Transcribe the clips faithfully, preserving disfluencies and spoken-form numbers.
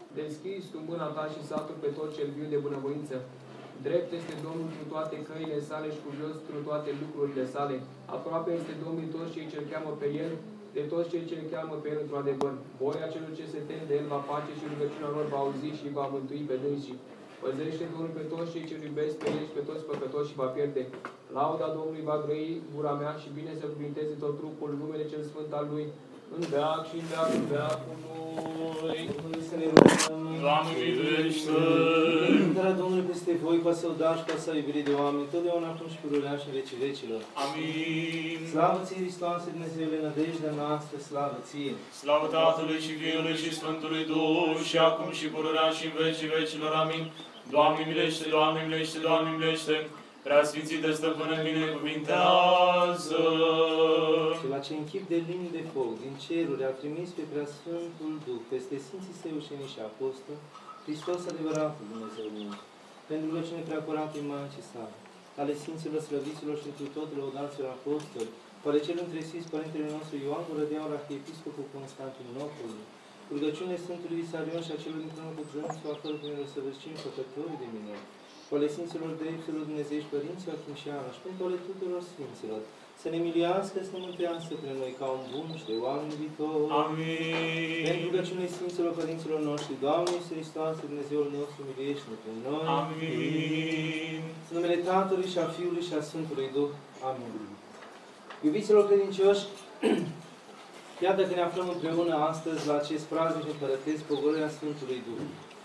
Deschizi tu mâna ta și satul pe tot cel viu de bunăvoință. Drept este Domnul cu toate căile sale și curios cu toate lucrurile sale. Aproape este Domnul toți cei ce-L cheamă pe El, de toți cei ce-L cheamă pe El într-un adevăr. Voia celor ce se tem de El va face și rugăciunea lor va auzi și va mântui pe dânsii. Păzește Domnul pe toți cei ce-L iubesc pe El și pe toți păcătoși și va pierde. Lauda Domnului va grăi gura mea și bine să cuvinteze tot trupul numele cel sfânt al Lui, în veac și în veac, în veacului. Să ne rugăm. Doamne, miluiește! Cântarea Domnului peste voi, ca să o dași, ca să iubire de oameni, totdeauna acum și pururea și în vecii vecilor. Amin. Slavă ție, Hristoase, Dumnezeule, nădejdea noastră, slavă ție! Slavă Tatălui și Fiului și Sfântului Duh, și acum și pururea și în vecii vecilor. Amin. Doamne, miluiește, Doamne, miluiește, Doamne, miluiește! Preasfințite Stăpâne, binecuvintează! Și la ce închip de limbi de foc din ceruri a trimis pe Preasfântul Duh peste Sfinții Săi ucenici și apostoli, Hristos adevăratul Dumnezeu nostru, pentru rugăciune preacurată-i Maicii sale, ale Sfinților Slăviților și întru tot lăudaților apostoli, ale celor întresis Părintele nostru Ioan Gură de Aur, Arhiepiscopul Constantinopolului, rugăciunile Sfântului Visarion și a celor dintr-unul cu Trânsul, a cărui prin răsăvârșim făcătorii de mine, cu ale Sfinților Dreptilor Dumnezeiști Părinții Achim și Ana și pentru ale tuturor Sfinților, să ne miliască, să ne mântuiască pe noi ca un bun și de oameni iubitori. Amin. Pentru rugăciunile Sfinților Părinților noștri, Doamne Iisus Hristos, Dumnezeul nostru, miluiește-ne pe noi. Amin. În numele Tatălui și a Fiului și a Sfântului Duh. Amin. Iubiților credincioși, iată că ne aflăm împreună astăzi la acest praznic împărătesc, pogorârea Sfântului Duh.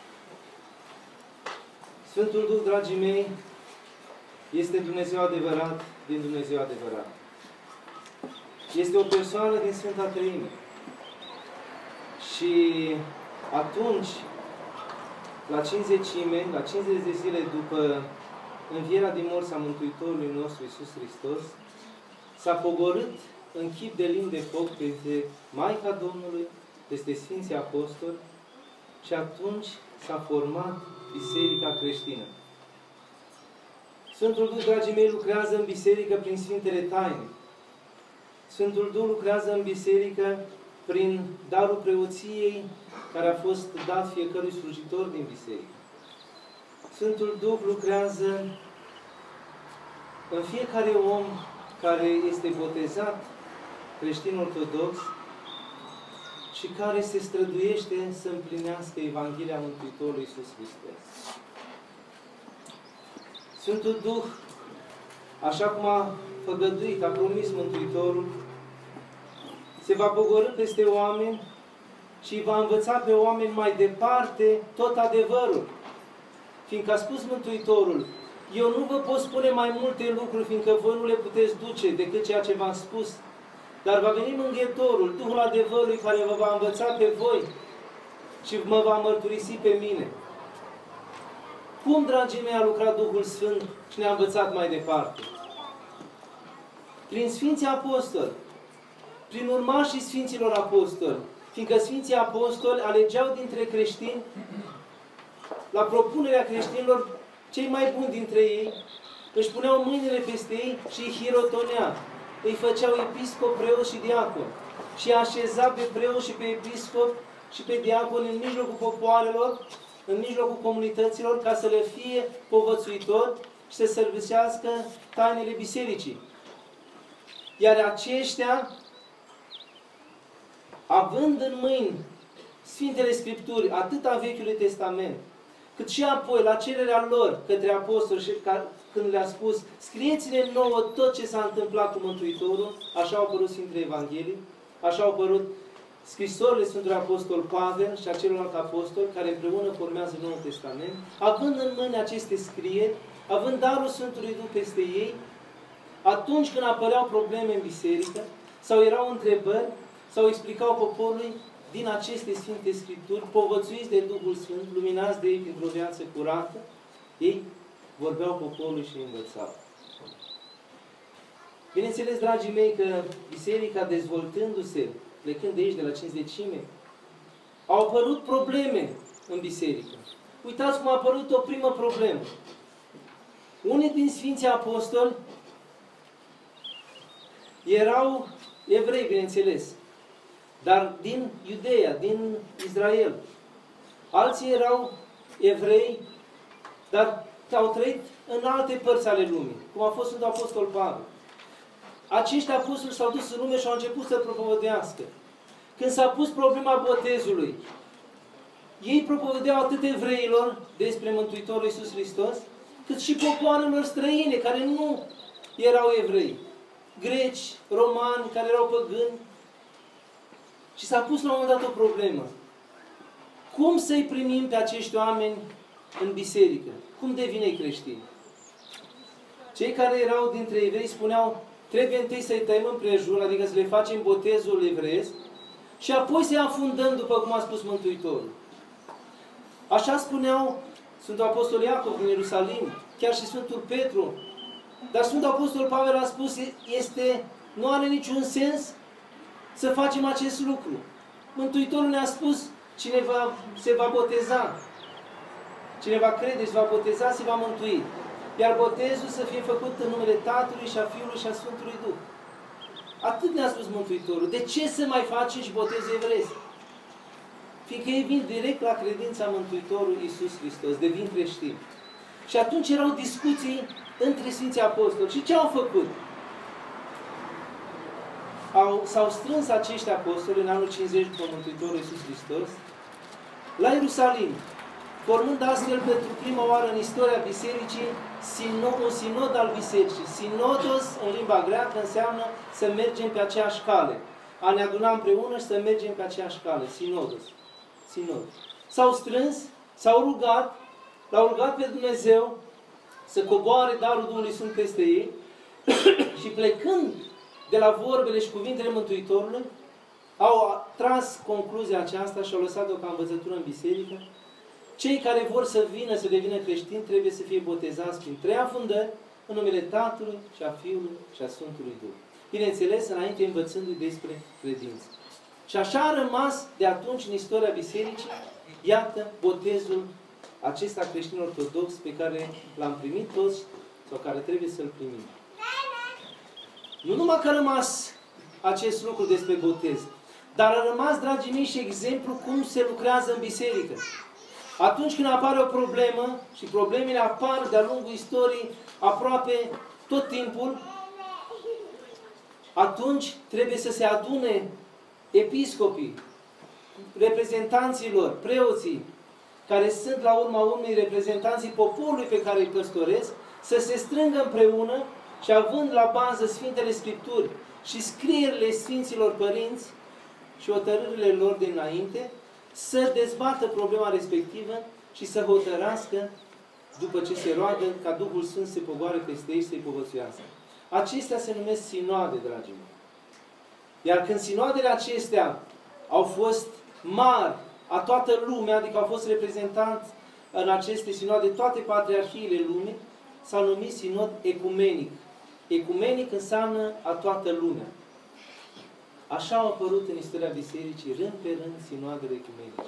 Sfântul Duh, dragii mei, este Dumnezeu adevărat din Dumnezeu adevărat. Este o persoană din Sfânta Treime. Și atunci, la cincizecime, la cincizeci de zile după învierea din morți a Mântuitorului nostru Iisus Hristos, s-a pogorât în chip de limbi de foc peste Maica Domnului, peste Sfinții Apostoli, și atunci s-a format Biserica creștină. Sfântul Duh, dragii mei, lucrează în biserică prin Sfintele Taine. Sfântul Duh lucrează în biserică prin darul preoției care a fost dat fiecărui slujitor din biserică. Sfântul Duh lucrează în fiecare om care este botezat creștin ortodox și care se străduiește să împlinească Evanghelia Mântuitorului Iisus Hristos. Sfântul Duh, așa cum a făgăduit, a promis Mântuitorul, se va pogorî peste oameni și va învăța pe oameni mai departe tot adevărul. Fiindcă a spus Mântuitorul, eu nu vă pot spune mai multe lucruri, fiindcă voi nu le puteți duce decât ceea ce v-am spus. Dar va veni Mângâietorul, Duhul adevărului, care vă va învăța pe voi și mă va mărturisi pe mine. Cum, dragii mei, a lucrat Duhul Sfânt și ne-a învățat mai departe? Prin Sfinții Apostoli, prin urmașii Sfinților Apostoli, fiindcă Sfinții Apostoli alegeau dintre creștini, la propunerea creștinilor, cei mai buni dintre ei, își puneau mâinile peste ei și îi hirotonea. Îi făceau episcop, preot și diacon. Și așeza pe preot și pe episcop și pe diacon în mijlocul popoarelor, în mijlocul comunităților, ca să le fie povățuitor și să servească tainele bisericii. Iar aceștia, având în mâini Sfintele Scripturi, atât a Vechiului Testament, cât și apoi la cererea lor către apostoli și ca, când le-a spus, scrieți-ne nouă tot ce s-a întâmplat cu Mântuitorul, așa au apărut Sfintele Evanghelii, așa au apărut scrisorile Sfântului Apostol Pavel și a celorlalți apostoli, care împreună formează Noul Testament, având în mâini aceste scrieri, având darul Sfântului Duh peste ei, atunci când apăreau probleme în biserică, sau erau întrebări, sau explicau poporului, din aceste Sfinte Scripturi, povățuiți de Duhul Sfânt, luminați de ei printr-o viață curată, ei vorbeau poporului și învățau. Bineînțeles, dragii mei, că biserica, dezvoltându-se, plecând de aici, de la cincizecime, au apărut probleme în biserică. Uitați cum a apărut o primă problemă. Unii din Sfinții Apostoli erau evrei, bineînțeles, dar din Iudeea, din Israel. Alții erau evrei, dar au trăit în alte părți ale lumii, cum a fost Sfântul Apostol Pavel. Acești apostoli s-au dus în lume și au început să propovădească. Când s-a pus problema botezului, ei propovădeau atât evreilor despre Mântuitorul Iisus Hristos, cât și popoarelor străine, care nu erau evrei. Greci, romani, care erau păgâni. Și s-a pus la un moment dat o problemă. Cum să-i primim pe acești oameni în biserică? Cum devine creștini? Cei care erau dintre evrei spuneau, trebuie întâi să-i tăiem împrejur, adică să le facem botezul evreiesc, și apoi să-i afundăm, după cum a spus Mântuitorul. Așa spuneau Sfântul Apostol Iacov din Ierusalim, chiar și Sfântul Petru. Dar Sfântul Apostol Pavel a spus, este, nu are niciun sens să facem acest lucru. Mântuitorul ne-a spus, cine va, se va boteza, cine va crede și va boteza, se va mântui. Iar botezul să fie făcut în numele Tatălui și a Fiului și a Sfântului Duh. Atât ne-a spus Mântuitorul. De ce să mai facem și botezul evresc? Fiindcă ei vin direct la credința Mântuitorului Iisus Hristos, devin creștini. Și atunci erau discuții între Sfinții Apostoli. Și ce au făcut? S-au strâns acești apostoli în anul cincizeci după Mântuitorul Iisus Hristos la Ierusalim, formând astfel pentru prima oară în istoria Bisericii un sinod al Bisericii. Sinodos, în limba greacă, înseamnă să mergem pe aceeași cale. A ne aduna împreună și să mergem pe aceeași cale. Sinodos. Sinod. S-au strâns, s-au rugat, l-au rugat pe Dumnezeu să coboare darul Duhului Sfânt peste ei și plecând de la vorbele și cuvintele Mântuitorului, au tras concluzia aceasta și au lăsat-o ca învățătură în biserică. Cei care vor să vină, să devină creștini, trebuie să fie botezați prin trei afundări, în numele Tatălui și a Fiului și a Sfântului Duh. Bineînțeles, înainte învățându-i despre credință. Și așa a rămas de atunci în istoria bisericii, iată, botezul acesta creștin ortodox pe care l-am primit toți sau care trebuie să-l primim. Nu numai că a rămas acest lucru despre botez, dar a rămas, dragii mei, și exemplu cum se lucrează în biserică. Atunci când apare o problemă, și problemele apar de-a lungul istoriei aproape tot timpul, atunci trebuie să se adune episcopii, reprezentanților, preoții, care sunt la urma urmei reprezentanții poporului pe care îi păstoresc, să se strângă împreună și având la bază Sfintele Scripturi și scrierile Sfinților Părinți și hotărârile lor dinainte, să dezbată problema respectivă și să hotărască, după ce se roagă, ca Duhul Sfânt să se pogoare peste ei și să-i povățuiască. Acestea se numesc sinoade, dragii mei. Iar când sinoadele acestea au fost mari, a toată lumea, adică au fost reprezentanți în aceste sinoade toate patriarhiile lumii, s-au numit sinod ecumenic. Ecumenic înseamnă a toată lumea. Așa au apărut în istoria bisericii, rând pe rând, sinoadele ecumenice.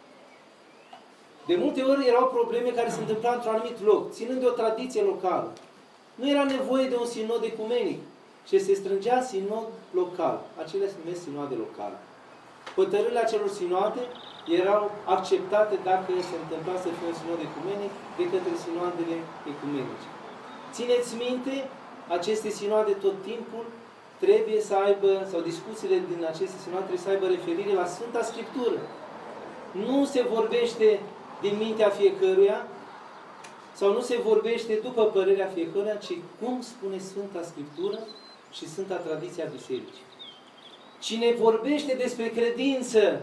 De multe ori erau probleme care se întâmplau într-un anumit loc, ținând de o tradiție locală. Nu era nevoie de un sinod ecumenic, ci se strângea sinod local. Acelea se numesc sinoade locale. Hotărârile acelor sinoade erau acceptate dacă se întâmpla să fie un sinod ecumenic de către sinoadele ecumenice. Țineți minte, aceste sinoade tot timpul trebuie să aibă, sau discuțiile din aceste sinoade trebuie să aibă referire la Sfânta Scriptură. Nu se vorbește din mintea fiecăruia, sau nu se vorbește după părerea fiecăruia, ci cum spune Sfânta Scriptură și Sfânta Tradiție a Bisericii. Cine vorbește despre credință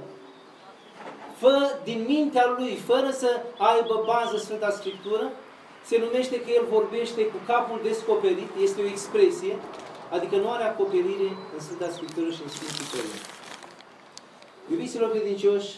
fă, din mintea lui, fără să aibă bază Sfânta Scriptură, se numește că el vorbește cu capul descoperit, este o expresie, adică nu are acoperire în Sfânta Scriptură și în Sfinții Părinți. Iubiților credincioși,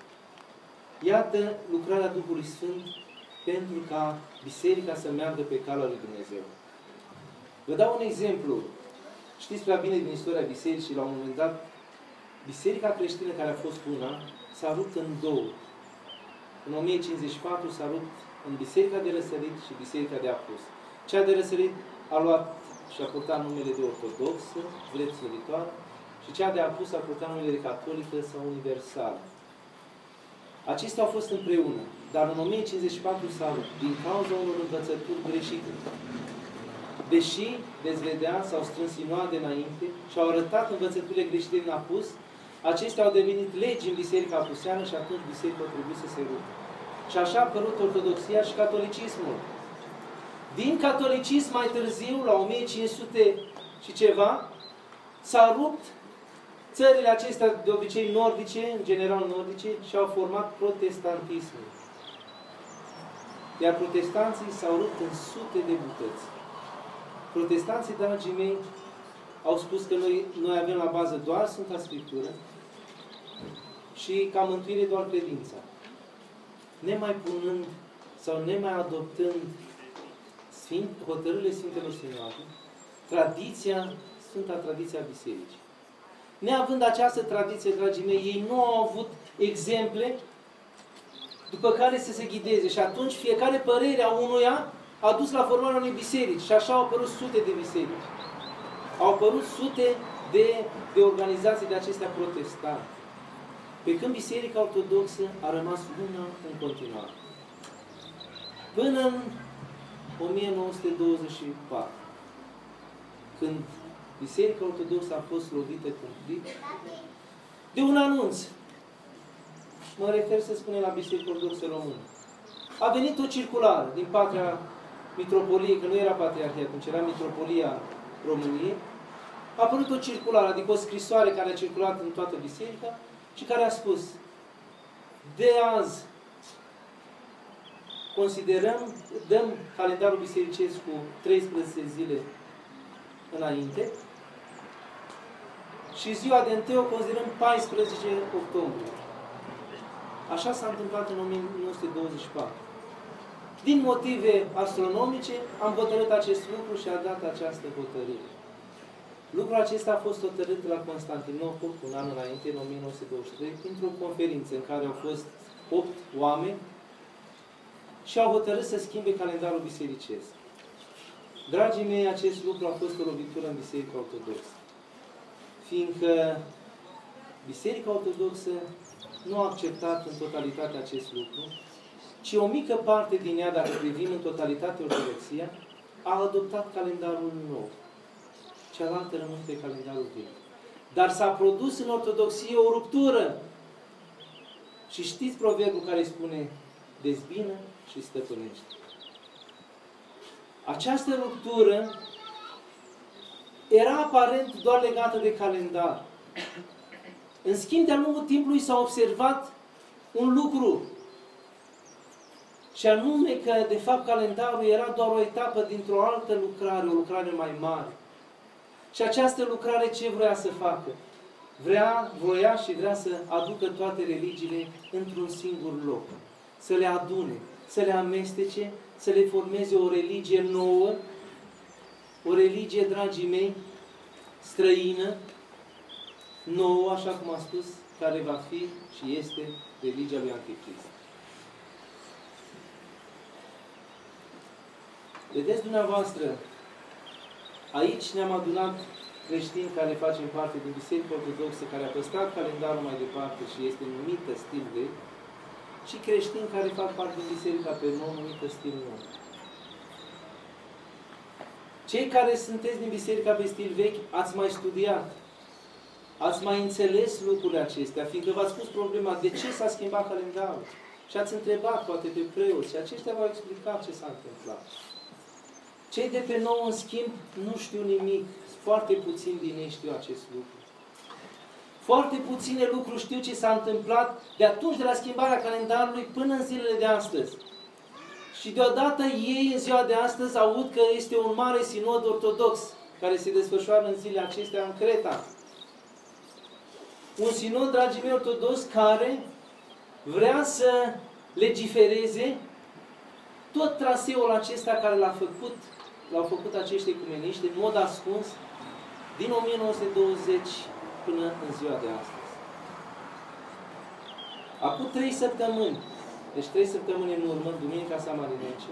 iată lucrarea Duhului Sfânt pentru ca biserica să meargă pe calea lui Dumnezeu. Vă dau un exemplu. Știți prea bine din istoria bisericii, la un moment dat, biserica creștină care a fost una s-a rupt în două. În o mie cincizeci și patru s-a rupt în biserica de răsărit și biserica de apus. Cea de răsărit a luat și a purtat numele de ortodoxă, drept slăvitoare, și cea de apus a purtat numele de catolică sau universală. Acestea au fost împreună, dar în o mie cincizeci și patru s-au rupt din cauza unor învățături greșite. Deși, veți vedea, s-au strâns inoade înainte și au arătat învățăturile greșite din apus, acestea au devenit legi în Biserica Apuseană și atunci Biserica a trebuit să se rupă. Și așa a apărut Ortodoxia și Catolicismul. Din catolicism mai târziu, la o mie cinci sute și ceva, s-a rupt țările acestea de obicei nordice, în general nordice, și au format protestantismul. Iar protestanții s-au rupt în sute de bucăți. Protestanții, dragii mei, au spus că noi, noi avem la bază doar Sfânta Scriptură și ca mântuire doar credința. Nemai punând sau nemai adoptând Sfânt, hotărârile Sfintelor Sinoade, tradiția, Sfânta Tradiția Bisericii. Neavând această tradiție, dragii mei, ei nu au avut exemple după care să se ghideze. Și atunci fiecare părere a unuia a dus la formarea unei biserici. Și așa au apărut sute de biserici. Au apărut sute de, de organizații de acestea protestante. Pe când Biserica Ortodoxă a rămas una în continuare. Până în o mie nouă sute douăzeci și patru, când Biserica Ortodoxă a fost lovită cumplit de un anunț. Mă refer, să spunem, la Biserica Ortodoxă Română. A venit o circulară din partea Mitropoliei, că nu era Patriarhia atunci, era Mitropolia României. A apărut o circulară, adică o scrisoare care a circulat în toată biserica și care a spus: de azi considerăm, dăm calendarul bisericesc cu treisprezece zile înainte și ziua de întâi o considerăm paisprezece octombrie. Așa s-a întâmplat în o mie nouă sute douăzeci și patru. Din motive astronomice am hotărât acest lucru și a dat această hotărâre. Lucrul acesta a fost hotărât la Constantinopol un an înainte, în o mie nouă sute douăzeci și trei, printr-o conferință în care au fost opt oameni și au hotărât să schimbe calendarul bisericesc. Dragii mei, acest lucru a fost o lovitură în Biserica Ortodoxă. Fiindcă Biserica Ortodoxă nu a acceptat în totalitate acest lucru, ci o mică parte din ea, dacă privim în totalitate Ortodoxia, a adoptat calendarul nou. Cealaltă rămân pe calendarul vechi. Dar s-a produs în Ortodoxie o ruptură. Și știți proverbul care spune: dezbină și stăpânește. Această ruptură era aparent doar legată de calendar. În schimb, de-a lungul timpului s-a observat un lucru. Și anume că, de fapt, calendarul era doar o etapă dintr-o altă lucrare, o lucrare mai mare. Și această lucrare ce vrea să facă? Vrea, voia și vrea să aducă toate religiile într-un singur loc. Să le adune, să le amestece, să le formeze o religie nouă, o religie, dragii mei, străină, nouă, așa cum am spus, care va fi și este religia lui Anticrist. Vedeți dumneavoastră, aici ne-am adunat creștini care facem parte din Biserica Ortodoxă, care a păstrat calendarul mai departe și este numită stil vechi, și creștini care fac parte din Biserica pe nou, numită stil nou. Cei care sunteți din Biserica pe stil vechi, ați mai studiat, ați mai înțeles lucrurile acestea, fiindcă v-ați pus problema de ce s-a schimbat calendarul. Și ați întrebat poate pe preoți și aceștia v-au explicat ce s-a întâmplat. Cei de pe nou, în schimb, nu știu nimic. Foarte puțini din ei știu acest lucru. Foarte puține lucruri știu ce s-a întâmplat de atunci, de la schimbarea calendarului, până în zilele de astăzi. Și deodată ei, în ziua de astăzi, aud că este un mare sinod ortodox care se desfășoară în zilele acestea în Creta. Un sinod, dragii mei, ortodox, care vrea să legifereze tot traseul acesta care l-a făcut, l-au făcut acești ecumeniști în mod ascuns din o mie nouă sute douăzeci până în ziua de astăzi. Acum trei săptămâni, deci trei săptămâni în urmă, Duminica Samarinece,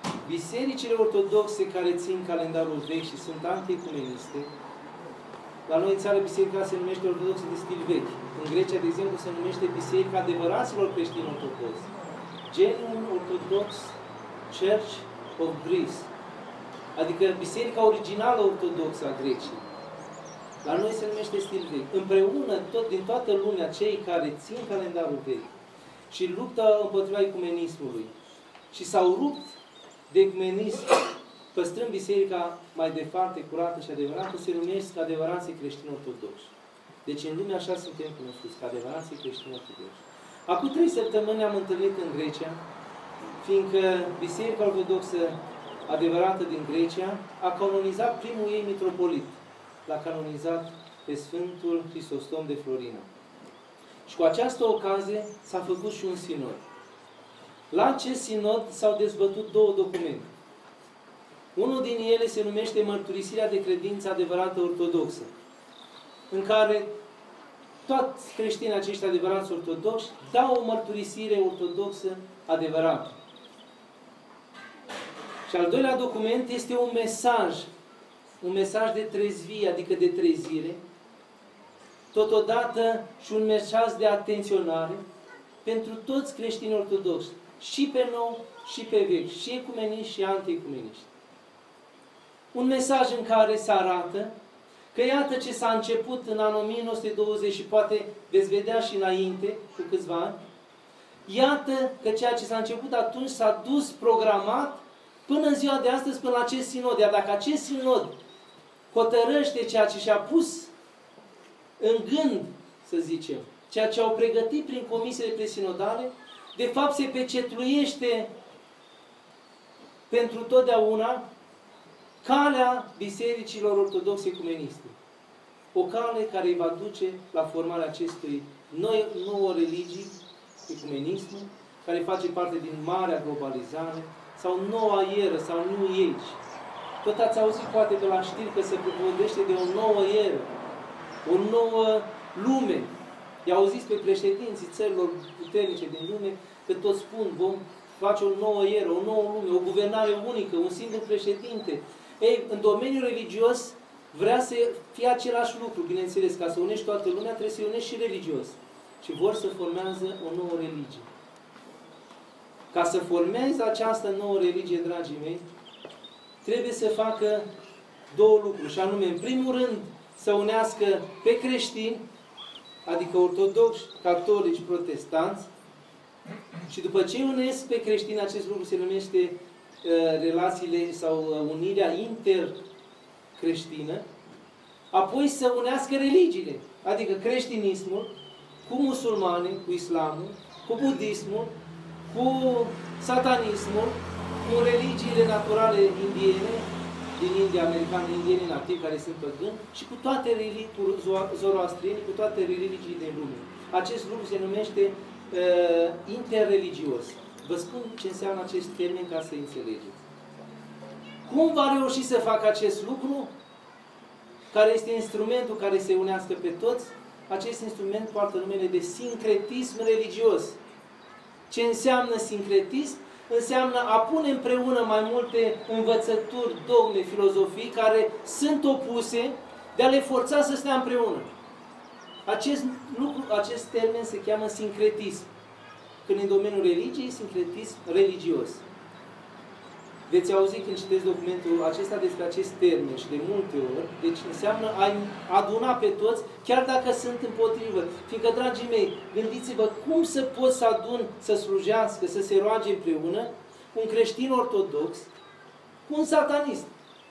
bisericile ortodoxe care țin calendarul vechi și sunt antiecumeniste, La noi în țară biserica se numește ortodoxă de stil vechi. În Grecia, de exemplu, se numește Biserica adevăraților creștini ortodoxi. Genuine Orthodox Church of Greece. Adică biserica originală ortodoxă a Greciei. La noi se numește stil vechi. Împreună, tot, din toată lumea, cei care țin calendarul vechi și luptă împotriva ecumenismului și s-au rupt de ecumenism, păstrând biserica mai departe, curată și adevărată, se numesc adevărații creștini ortodoxi. Deci în lume așa suntem cunoscuți, ca adevărații creștini ortodoxi. Acum trei săptămâni am întâlnit în Grecia, fiindcă biserica ortodoxă adevărată din Grecia a canonizat primul ei mitropolit. L-a canonizat pe Sfântul Hristostom de Florina. Și cu această ocazie s-a făcut și un sinod. La acest sinod s-au dezbătut două documente. Unul din ele se numește Mărturisirea de credință adevărată ortodoxă, în care toți creștinii aceștia adevărați ortodoxi dau o mărturisire ortodoxă adevărată. Și al doilea document este un mesaj, un mesaj de trezvie, adică de trezire, totodată și un mesaj de atenționare pentru toți creștinii ortodoxi, și pe nou, și pe vechi, și ecumeniști și antiecumeniști. Un mesaj în care se arată că iată ce s-a început în anul o mie nouă sute douăzeci și poate veți vedea și înainte, cu câțiva ani, iată că ceea ce s-a început atunci s-a dus programat până în ziua de astăzi, până la acest sinod. Iar dacă acest sinod hotărăște ceea ce și-a pus în gând, să zicem, ceea ce au pregătit prin comisiile presinodale, de fapt se pecetluiește pentru totdeauna calea bisericilor ortodoxe ecumeniste. O cale care îi va duce la formarea acestui noi, nouă religii, ecumenismul, care face parte din marea globalizare, sau noua eră, sau New Age. Tot ați auzit poate de la știri că se vorbește de o nouă eră, o nouă lume. I-au auziți pe președinții țărilor puternice din lume că toți spun vom face o nouă eră, o nouă lume, o guvernare unică, un singur președinte. Ei, în domeniul religios vrea să fie același lucru, bineînțeles, ca să unești toată lumea, trebuie să unești și religios. Și vor să formează o nouă religie. Ca să formeze această nouă religie, dragii mei, trebuie să facă două lucruri, și anume, în primul rând, să unească pe creștini, adică ortodoxi, catolici, protestanți, și după ce unesc pe creștini, acest lucru se numește uh, relațiile sau uh, unirea intercreștină, apoi să unească religiile, adică creștinismul cu musulmane, cu islamul, cu budismul, cu satanismul, cu religiile naturale indiene, din India, americane, indiene nativi, care sunt păgâni, și cu toate religii, cu zoroastrieni, cu toate religiile din lume. Acest lucru se numește uh, interreligios. Vă spun ce înseamnă acest termen ca să înțelegeți. Cum va reuși să facă acest lucru? Care este instrumentul care se unească pe toți? Acest instrument poartă numele de sincretism religios. Ce înseamnă sincretism? Înseamnă a pune împreună mai multe învățături, dogme, filozofii care sunt opuse, de a le forța să stea împreună. Acest lucru, acest termen se cheamă sincretism. Când în domeniul religiei, sincretism religios. Veți auzi când citeți documentul acesta despre acest termen și de multe ori. Deci înseamnă a aduna pe toți, chiar dacă sunt împotrivă. Fiindcă, dragii mei, gândiți-vă cum să poți să adun, să slujească, să se roage împreună un creștin ortodox cu un satanist.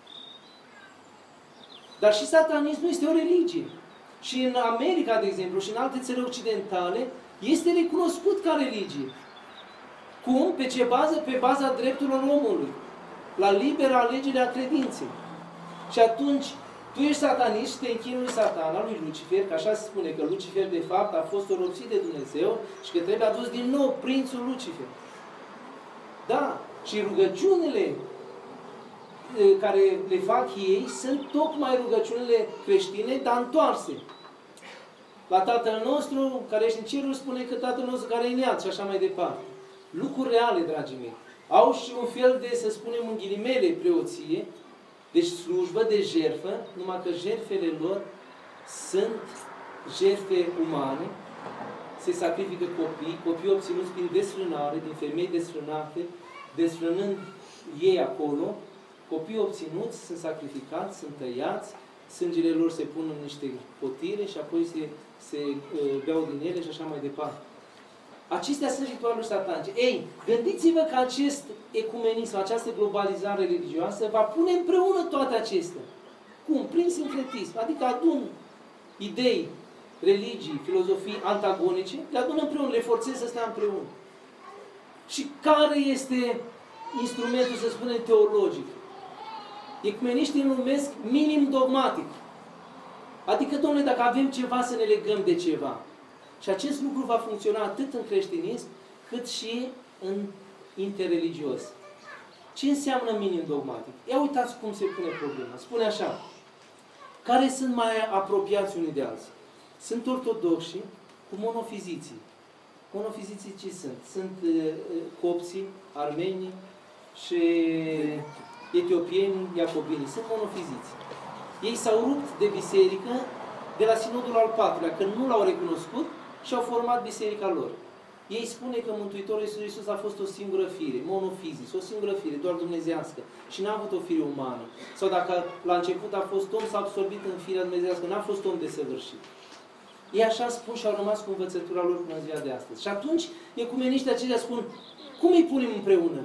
Dar și satanismul este o religie. Și în America, de exemplu, și în alte țări occidentale, este recunoscut ca religie. Cum? Pe ce bază? Pe baza drepturilor omului. La liberă alegere a credinței. Și atunci, tu ești satanist și te închinui lui Satana, lui Lucifer, că așa se spune, că Lucifer, de fapt, a fost oropsit de Dumnezeu și că trebuie adus din nou prințul Lucifer. Da, și rugăciunile care le fac ei sunt tocmai rugăciunile creștine, dar întoarse. La Tatăl nostru, care ești în cerul, spune că Tatăl nostru care e în iad și așa mai departe. Lucruri reale, dragii mei. Au și un fel de, să spunem, în ghilimele, preoție, deci slujbă de jertfă, numai că jertfele lor sunt jertfe umane, se sacrifică copii, copii obținuți prin desfrânare, din femei desfrânate, desfrânând ei acolo, copii obținuți sunt sacrificați, sunt tăiați, sângele lor se pun în niște potire și apoi se, se uh, beau din ele și așa mai departe. Acestea sunt ritualuri satanice. Ei, gândiți-vă că acest ecumenism, această globalizare religioasă va pune împreună toate acestea. Cum? Prin sincretism. Adică adun idei, religii, filozofii antagonice, le adun împreună, le forțez să stea împreună. Și care este instrumentul, să spunem, teologic? Ecumeniștii îl numesc minim dogmatic. Adică, domnule, dacă avem ceva, să ne legăm de ceva. Și acest lucru va funcționa atât în creștinism, cât și în interreligios. Ce înseamnă minim dogmatic? Ia uitați cum se pune problema. Spune așa. Care sunt mai apropiați unii de alții? Sunt ortodoxi cu monofiziții. Monofiziții ce sunt? Sunt uh, copții, armenii și etiopieni, iacobini. Sunt monofiziți. Ei s-au rupt de biserică de la Sinodul al patrulea, că nu l-au recunoscut și au format biserica lor. Ei spune că Mântuitorul Iisus Hristos a fost o singură fire, monofizis, o singură fire, doar dumnezeiască. Și n-a avut o fire umană. Sau dacă la început a fost om, s-a absorbit în firea dumnezeiască, n-a fost om desăvârșit. Ei așa spun și au rămas cu învățătura lor până în ziua de astăzi. Și atunci, ecumeniștii aceia spun, cum îi punem împreună?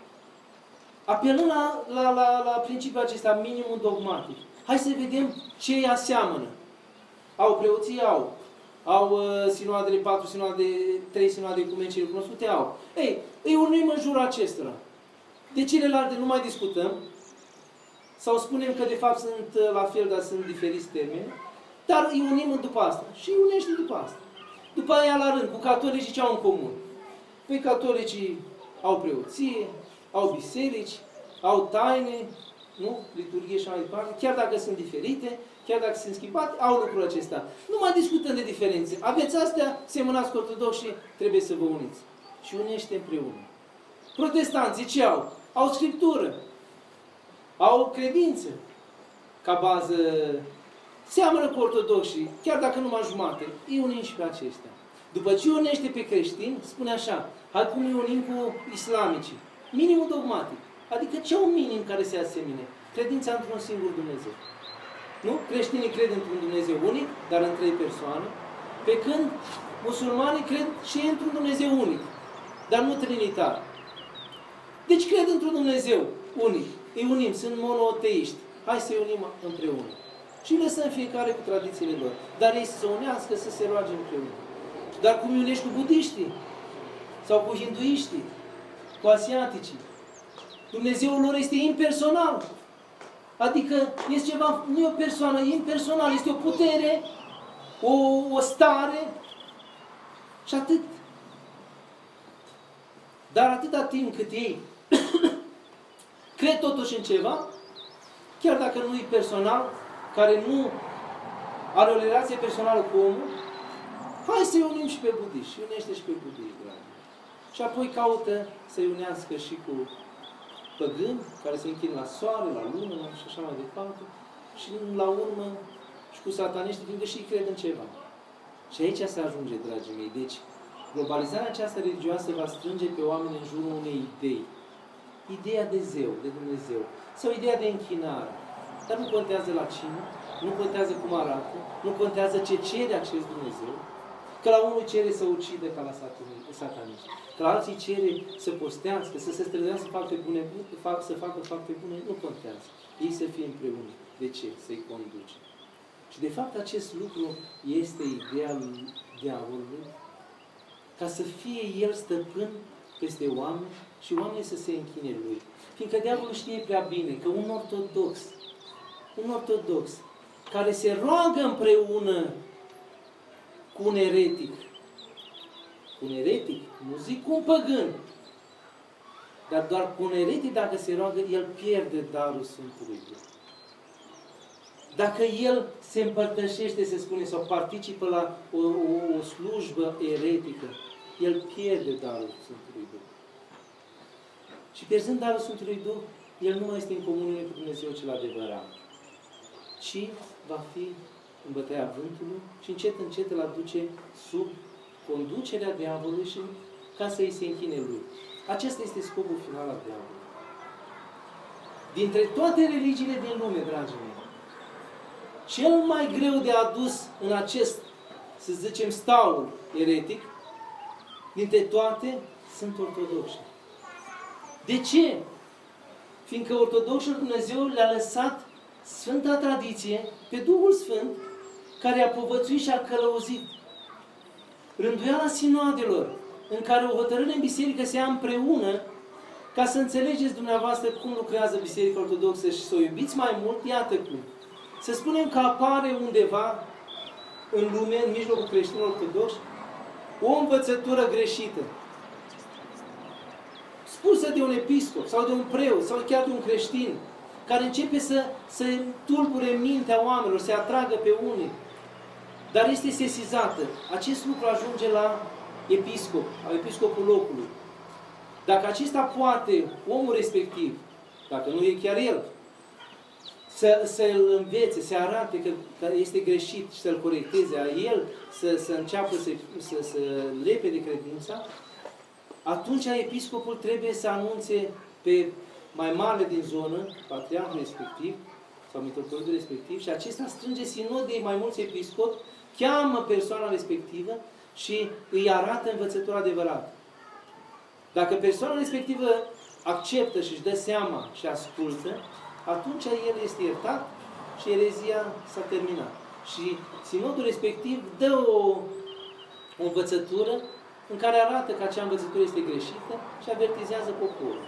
Apelând la, la, la, la principiul acesta, minimum dogmatic. Hai să vedem ce îi aseamănă. Au preoții? Au. Au uh, sinoadele patru, sinoade, trei sinoade ecumenice recunoscute? Au. Ei, îi unim în jurul acestora. De celelalte nu mai discutăm. Sau spunem că de fapt sunt la fel, dar sunt diferiți termeni. Dar îi unim după asta. Și îi unește după asta. După aia la rând, cu catolicii ce au în comun? Păi catolicii au preoție, au biserici, au taine, nu? Liturghie și mai departe. Chiar dacă sunt diferite, chiar dacă sunt schimbate, au lucrul acesta. Nu mai discutăm de diferențe. Aveți astea, semănați cu ortodoxii, trebuie să vă uniți. Și unește împreună. Protestanții ce au? Au Scriptură. Au credință. Ca bază, seamănă cu ortodoxii, chiar dacă numai jumate, îi unim și pe aceștia. După ce unește pe creștini, spune așa, hai cum îi unim cu islamicii. Minimul dogmatic. Adică ce un minim care se asemene? Credința într-un singur Dumnezeu. Nu? Creștinii cred într-un Dumnezeu unic, dar în trei persoane. Pe când musulmanii cred și într-un Dumnezeu unic, dar nu trinitar. Deci cred într-un Dumnezeu unic. Îi unim, sunt monoteiști. Hai să-i unim împreună. Și lăsăm fiecare cu tradițiile lor. Dar ei să se unească, să se roage împreună. Dar cum îi unești cu budiștii? Sau cu hinduiștii? Cu asiaticii? Dumnezeul lor este impersonal. Adică este ceva, nu e o persoană, e impersonal, este o putere, o, o stare și atât. Dar atâta timp cât ei cred totuși în ceva, chiar dacă nu e personal, care nu are o relație personală cu omul, hai să-i unim și pe budiști. Și unește și pe budiști, dragi. Și apoi caută să-i unească și cu păgâni, care se închin la soare, la lună și așa mai departe. Și la urmă și cu sataniști, fiindcă și cred în ceva. Și aici se ajunge, dragii mei. Deci, globalizarea aceasta religioasă va strânge pe oameni în jurul unei idei. Ideea de zeu, de Dumnezeu. Sau ideea de închinare. Dar nu contează la cine, nu contează cum arată, nu contează ce cere acest Dumnezeu. Că la unul cere să ucidă ca la sataniști. Că la alții cere să postească, să se străduiască fapte bune, să facă fapte bune, nu contează. Ei să fie împreună. De ce? Să-i conduce. Și de fapt acest lucru este ideea lui diavolului, ca să fie el stăpân peste oameni și oamenii să se închine lui. Fiindcă diavolul știe prea bine că un ortodox, un ortodox care se roagă împreună cu un eretic, cu un eretic, nu zic cu un păgân, dar doar cu un eretic, dacă se roagă, el pierde darul Sfântului Duh. Dacă el se împărtășește, se spune, sau participă la o, o, o slujbă eretică, el pierde darul Sfântului Duh. Și pierzând darul Sfântului Duh, el nu mai este în comuniune cu Dumnezeu cel adevărat, ci va fi în bătaia vântului și încet, încet îl aduce sub conducerea diavolului și ca să îi se închine lui. Acesta este scopul final al diavolului. Dintre toate religiile din lume, dragii mei, cel mai greu de adus în acest, să zicem, staul eretic, dintre toate, sunt ortodoxi. De ce? Fiindcă ortodoxul Dumnezeu le-a lăsat Sfânta Tradiție pe Duhul Sfânt, care a povățuit și a călăuzit. Rânduiala sinoadelor, în care o hotărâre în biserică se ia împreună, ca să înțelegeți dumneavoastră cum lucrează Biserica Ortodoxă și să o iubiți mai mult, iată cum. Să spunem că apare undeva în lume, în mijlocul creștinilor ortodoxi, o învățătură greșită, spusă de un episcop, sau de un preot, sau chiar de un creștin, care începe să, să tulbure mintea oamenilor, să atragă pe unii, dar este sesizată. Acest lucru ajunge la episcop, la episcopul locului. Dacă acesta poate, omul respectiv, dacă nu e chiar el, să, să-l învețe, să arate că, că este greșit și să-l corecteze, a el să, să înceapă să, să, să repede credința, atunci episcopul trebuie să anunțe pe mai mare din zonă, patriarhul respectiv, sau mitropolitul respectiv, și acesta strânge sinod de mai mulți episcopi, cheamă persoana respectivă și îi arată învățătura adevărată. Dacă persoana respectivă acceptă și își dă seama și ascultă, atunci el este iertat și erezia s-a terminat. Și sinodul respectiv dă o, o învățătură în care arată că acea învățătură este greșită și avertizează poporul.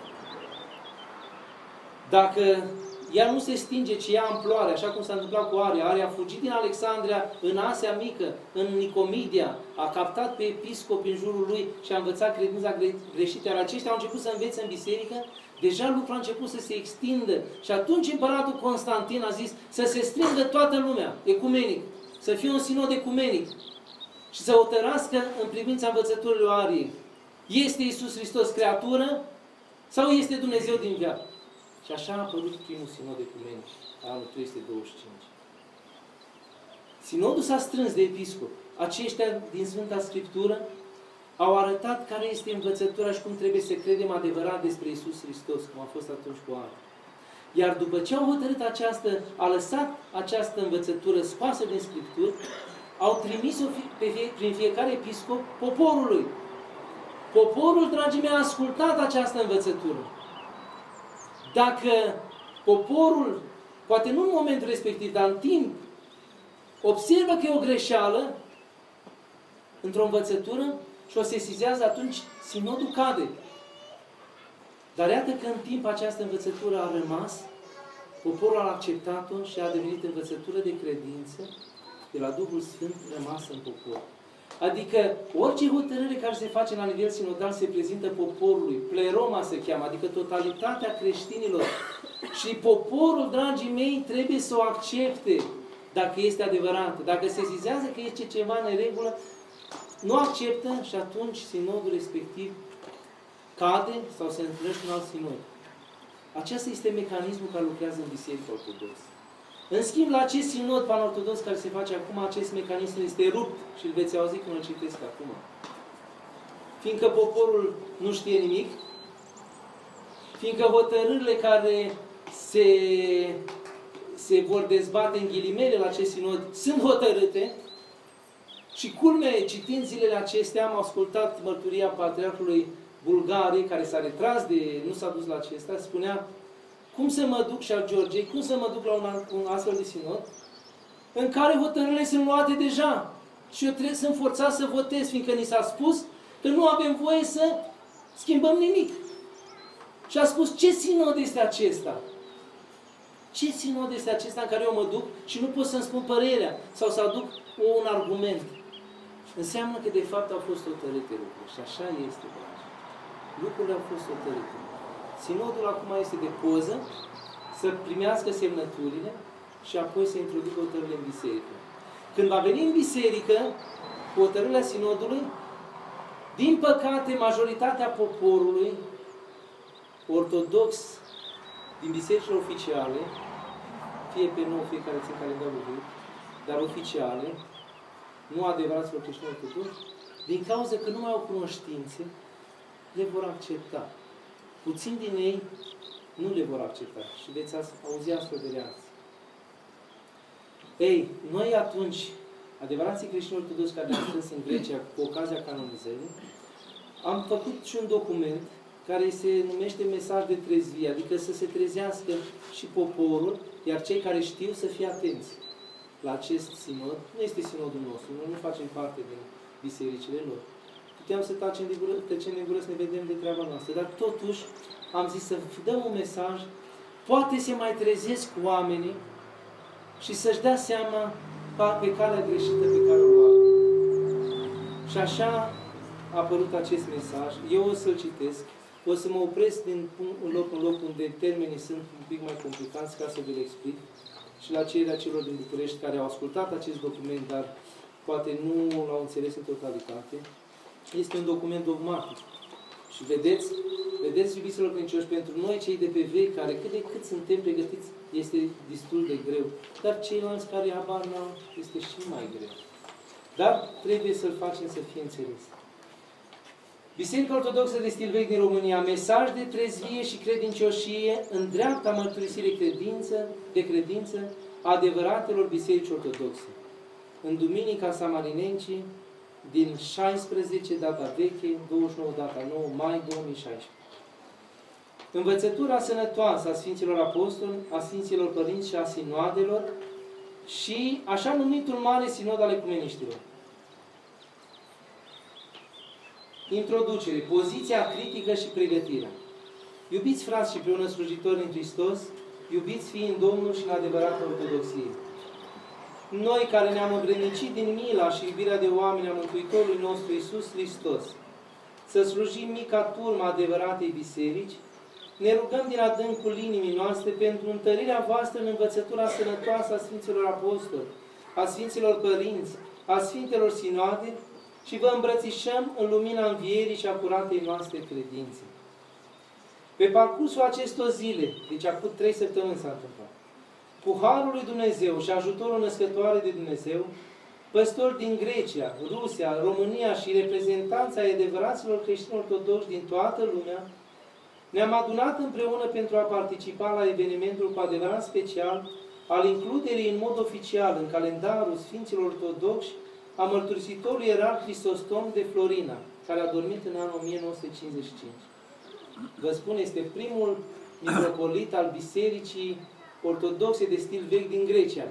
Dacă ea nu se stinge, ci ia amploare, așa cum s-a întâmplat cu Aria. Aria a fugit din Alexandria în Asia Mică, în Nicomedia, a captat pe episcopi în jurul lui și a învățat credința greșită, iar aceștia au început să învețe în biserică, deja lucrul a început să se extindă. Și atunci împăratul Constantin a zis să se strângă toată lumea, ecumenic, să fie un sinod ecumenic și să hotărască în privința învățăturilor Ariei. Este Iisus Hristos creatură sau este Dumnezeu din viață? Și așa a apărut primul sinod ecumenic, anul trei sute douăzeci și cinci. Sinodul s-a strâns de episcop. Aceștia din Sfânta Scriptură au arătat care este învățătura și cum trebuie să credem adevărat despre Iisus Hristos, cum a fost atunci cu Aria. Iar după ce au hotărât această, a lăsat această învățătură scoasă din Scripturi, au trimis-o prin fiecare episcop poporului. Poporul, dragii mei, a ascultat această învățătură. Dacă poporul, poate nu în momentul respectiv, dar în timp, observă că e o greșeală într-o învățătură și o sesizează, atunci sinodul cade. Dar iată că în timp această învățătură a rămas, poporul a acceptat-o și a devenit învățătură de credință de la Duhul Sfânt rămasă în popor. Adică orice hotărâre care se face la nivel sinodal se prezintă poporului. Pleroma se cheamă, adică totalitatea creștinilor. Și poporul, dragii mei, trebuie să o accepte dacă este adevărată. Dacă se zizează că este ceva în neregulă, nu acceptă și atunci sinodul respectiv cade sau se întâlnește un alt sinod. Acesta este mecanismul care lucrează în Biserica Ortodoxă. În schimb, la acest sinod pan-ortodox care se face acum, acest mecanism este rupt și îl veți auzi când îl citesc acum. Fiindcă poporul nu știe nimic, fiindcă hotărârile care se, se vor dezbate în ghilimele la acest sinod sunt hotărâte și culme, citind zilele acestea, am ascultat mărturia Patriarhului Bulgariei, care s-a retras de, nu s-a dus la acesta, spunea cum să mă duc, și al Georgiei, cum să mă duc la un, un astfel de sinod, în care hotărârile sunt luate deja. Și eu trebuie, sunt forțat să votez, fiindcă ni s-a spus că nu avem voie să schimbăm nimic. Și a spus, ce sinod este acesta? Ce sinod este acesta în care eu mă duc și nu pot să-mi spun părerea sau să aduc un argument? Înseamnă că de fapt au fost hotărâte lucruri. Și așa este, dragi. Lucrurile au fost hotărâte. Sinodul acum este de poză, să primească semnăturile și apoi să introducă hotărârile în biserică. Când va veni în biserică, cu hotărârea sinodului, din păcate, majoritatea poporului ortodox din bisericile oficiale, fie pe nou, fiecare țin calendarul vechi, dar oficiale, nu adevăraților creștini ortodoxi, din cauza că nu mai au cunoștințe, le vor accepta. Puțini din ei nu le vor accepta și veți auzi astfel de reacții. Ei, noi atunci, adevărații creștini ortodoxi care ne-am strâns în Grecia cu ocazia canonizării, am făcut și un document care se numește mesaj de trezvie, adică să se trezească și poporul, iar cei care știu să fie atenți la acest sinod. Nu este sinodul nostru, noi nu facem parte din bisericile lor. Puteam să tacem de gură, tăcem de gură, să ne vedem de treaba noastră, dar totuși am zis să dăm un mesaj, poate se mai trezesc oamenii și să-și dea seama pe calea greșită pe care o au. Și așa a apărut acest mesaj. Eu o să-l citesc. O să mă opresc din un loc în loc unde termenii sunt un pic mai complicați ca să vi le explic. Și la cererea celor din București care au ascultat acest document, dar poate nu l-au înțeles în totalitate. Este un document dogmatic. Și vedeți, vedeți, iubiților credincioși, pentru noi, cei de pe vechi, care cât de cât suntem pregătiți, este destul de greu. Dar ceilalți care habar n-au, este și mai greu. Dar trebuie să-l facem să fie înțeles. Biserica Ortodoxă de stil vechi din România, mesaj de trezvie și credincioșie în dreapta mărturisire credință, de credință a adevăratelor biserici ortodoxe. În Duminica Samarinencii, din șaisprezece, data veche, douăzeci și nouă, data nouă, mai două mii șaisprezece. Învățătura sănătoasă a Sfinților Apostoli, a Sfinților Părinți și a Sinoadelor și așa numitul Mare Sinod al Ecumeniștilor. Introducere. Poziția critică și pregătirea. Iubiți frați și împreună slujitori în Hristos, iubiți fii în Domnul și în adevărată ortodoxie. Noi care ne-am învrednicit din mila și iubirea de oameni a Mântuitorului nostru Iisus Hristos, să slujim mica turmă adevăratei biserici, ne rugăm din adâncul inimii noastre pentru întărirea voastră în învățătura sănătoasă a Sfinților Apostoli, a Sfinților Părinți, a Sfintelor Sinoade și vă îmbrățișăm în lumina învierii și a curatei noastre credințe. Pe parcursul acestor zile, deci acum trei săptămâni s-a întâmplat, cu Harul lui Dumnezeu și ajutorul născătoare de Dumnezeu, păstori din Grecia, Rusia, România și reprezentanța adevăraților creștini ortodoxi din toată lumea, ne-am adunat împreună pentru a participa la evenimentul cu adevărat special al includerii în mod oficial în calendarul Sfinților Ortodoxi a mărturisitorului ierarh Hristostom de Florina, care a dormit în anul o mie nouă sute cincizeci și cinci. Vă spun, este primul mitropolit al Bisericii Ortodoxe de stil vechi din Grecia.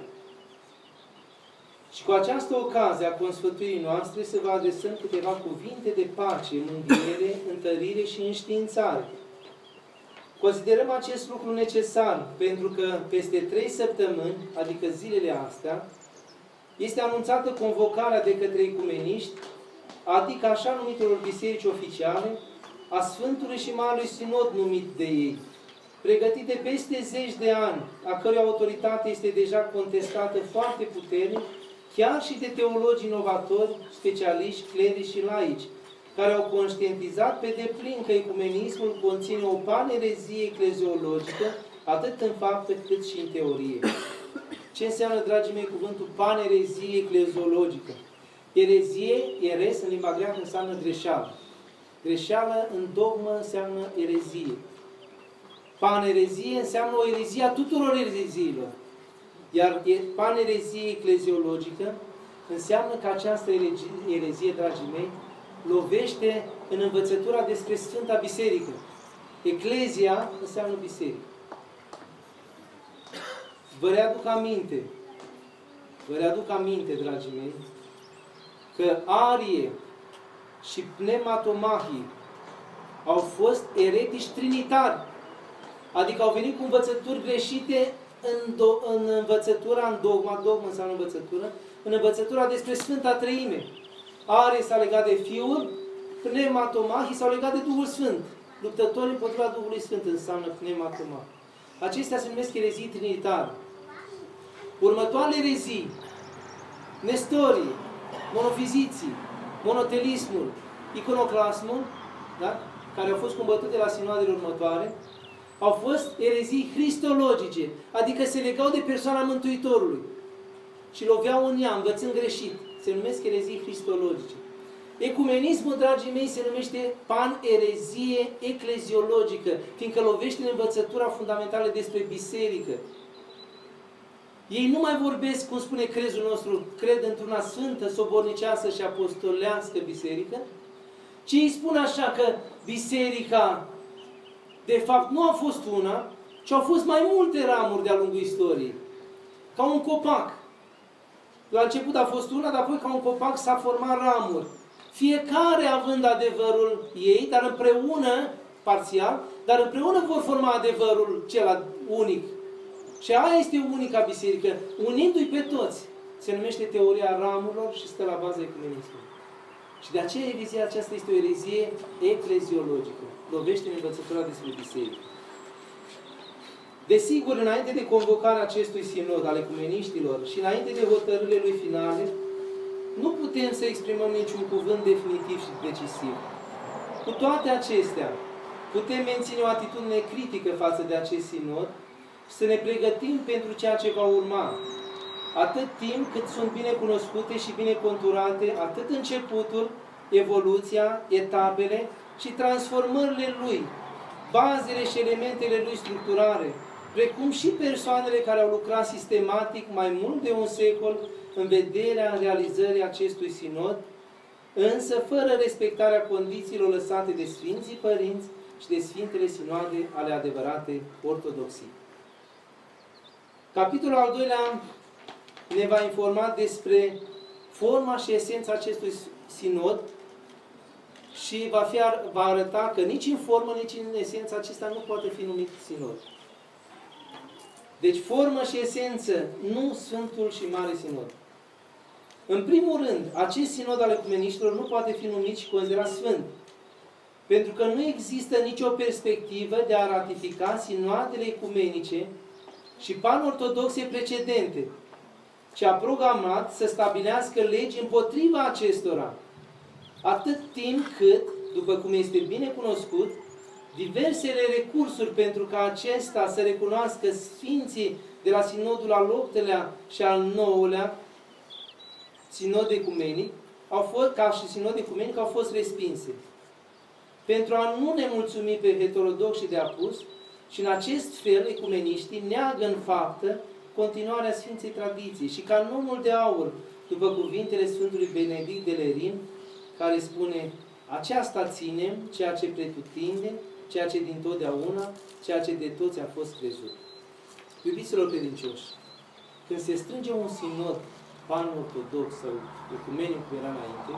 Și cu această ocazie a consfătuirii noastre să vă adresăm câteva cuvinte de pace, mângâiere, întărire și înștiințare. Considerăm acest lucru necesar pentru că peste trei săptămâni, adică zilele astea, este anunțată convocarea de către ecumeniști, adică așa numitelor biserici oficiale, a Sfântului și Marelui Sinod numit de ei, pregătit de peste zeci de ani, a cărui autoritate este deja contestată foarte puternic, chiar și de teologi inovatori, specialiști, clerici și laici, care au conștientizat pe deplin că ecumenismul conține o panerezie ecleziologică, atât în faptă cât și în teorie. Ce înseamnă, dragii mei, cuvântul panerezie ecleziologică? Erezie, eres, în limba greacă, înseamnă greșeală. Greșeală în dogmă înseamnă erezie. Panerezie înseamnă o erezie a tuturor ereziilor. Iar panerezie ecleziologică înseamnă că această erezie, dragii mei, lovește în învățătura despre Sfânta Biserică. Eclezia înseamnă biserică. Vă readuc aminte, vă readuc aminte, dragii mei, că arie și pneumatomahii au fost eretici trinitari. Adică au venit cu învățături greșite în, do în învățătura, în dogma, dogma înseamnă învățătură, în învățătura despre Sfânta Treime. Arie s-a legat de Fiul, pneumatomahii s-au legat de Duhul Sfânt. Luptătorii împotriva Duhului Sfânt înseamnă pneumatomah. Acestea se numesc erezii trinitare. Următoarele erezii, nestorii, monofiziții, monotelismul, iconoclasmul, da? Care au fost combătute la sinoadele următoare, au fost erezii cristologice, adică se legau de persoana Mântuitorului. și loveau în ea, învățând greșit. Se numesc erezii cristologice. Ecumenismul, dragii mei, se numește panerezie ecleziologică, fiindcă lovește în învățătura fundamentală despre biserică. Ei nu mai vorbesc, cum spune crezul nostru, cred într-una sfântă, soborniceasă și apostolească biserică, ci îi spun așa că biserica, de fapt, nu a fost una, ci au fost mai multe ramuri de-a lungul istoriei. Ca un copac. La început a fost una, dar apoi ca un copac s-a format ramuri. Fiecare având adevărul ei, dar împreună, parțial, dar împreună vor forma adevărul cel unic. Și aia este unica biserică, unindu-i pe toți. Se numește teoria ramurilor și stă la baza ecumenismului. Și de aceea erezia aceasta este o erezie ecleziologică. Lovește în învățătura despre biserică. Desigur, înainte de convocarea acestui sinod al ecumeniștilor și înainte de hotărârile lui finale, nu putem să exprimăm niciun cuvânt definitiv și decisiv. Cu toate acestea, putem menține o atitudine critică față de acest sinod și să ne pregătim pentru ceea ce va urma, atât timp cât sunt bine cunoscute și bine conturate, atât începutul, evoluția, etapele și transformările lui, bazele și elementele lui structurare, precum și persoanele care au lucrat sistematic mai mult de un secol în vederea realizării acestui sinod, însă fără respectarea condițiilor lăsate de Sfinții Părinți și de Sfintele Sinoade ale adevărate ortodoxii. Capitolul al doilea ne va informa despre forma și esența acestui sinod și va, fi, va arăta că nici în formă, nici în esență acesta nu poate fi numit sinod. Deci formă și esență, nu Sfântul și Mare Sinod. În primul rând, acest sinod al ecumeniștilor nu poate fi numit și considerat sfânt, pentru că nu există nicio perspectivă de a ratifica sinoadele ecumenice și panortodoxe precedente, ci a programat să stabilească legi împotriva acestora, atât timp cât, după cum este bine cunoscut, diversele recursuri pentru ca acesta să recunoască Sfinții de la Sinodul al optelea și al nouălea Sinod ecumenic, au fost, ca și Sinod ecumenic, au fost respinse. Pentru a nu ne mulțumi pe heterodoxi de apus, și în acest fel ecumeniștii neagă în faptă continuarea Sfinței Tradiții și canonul de aur, după cuvintele Sfântului Benedict de Lerin, care spune: aceasta ținem, ceea ce pretutindem, ceea ce din totdeauna, ceea ce de toți a fost crezut. Iubiților credincioși, când se strânge un sinod pan-ortodox sau ecumenic, cum era înainte,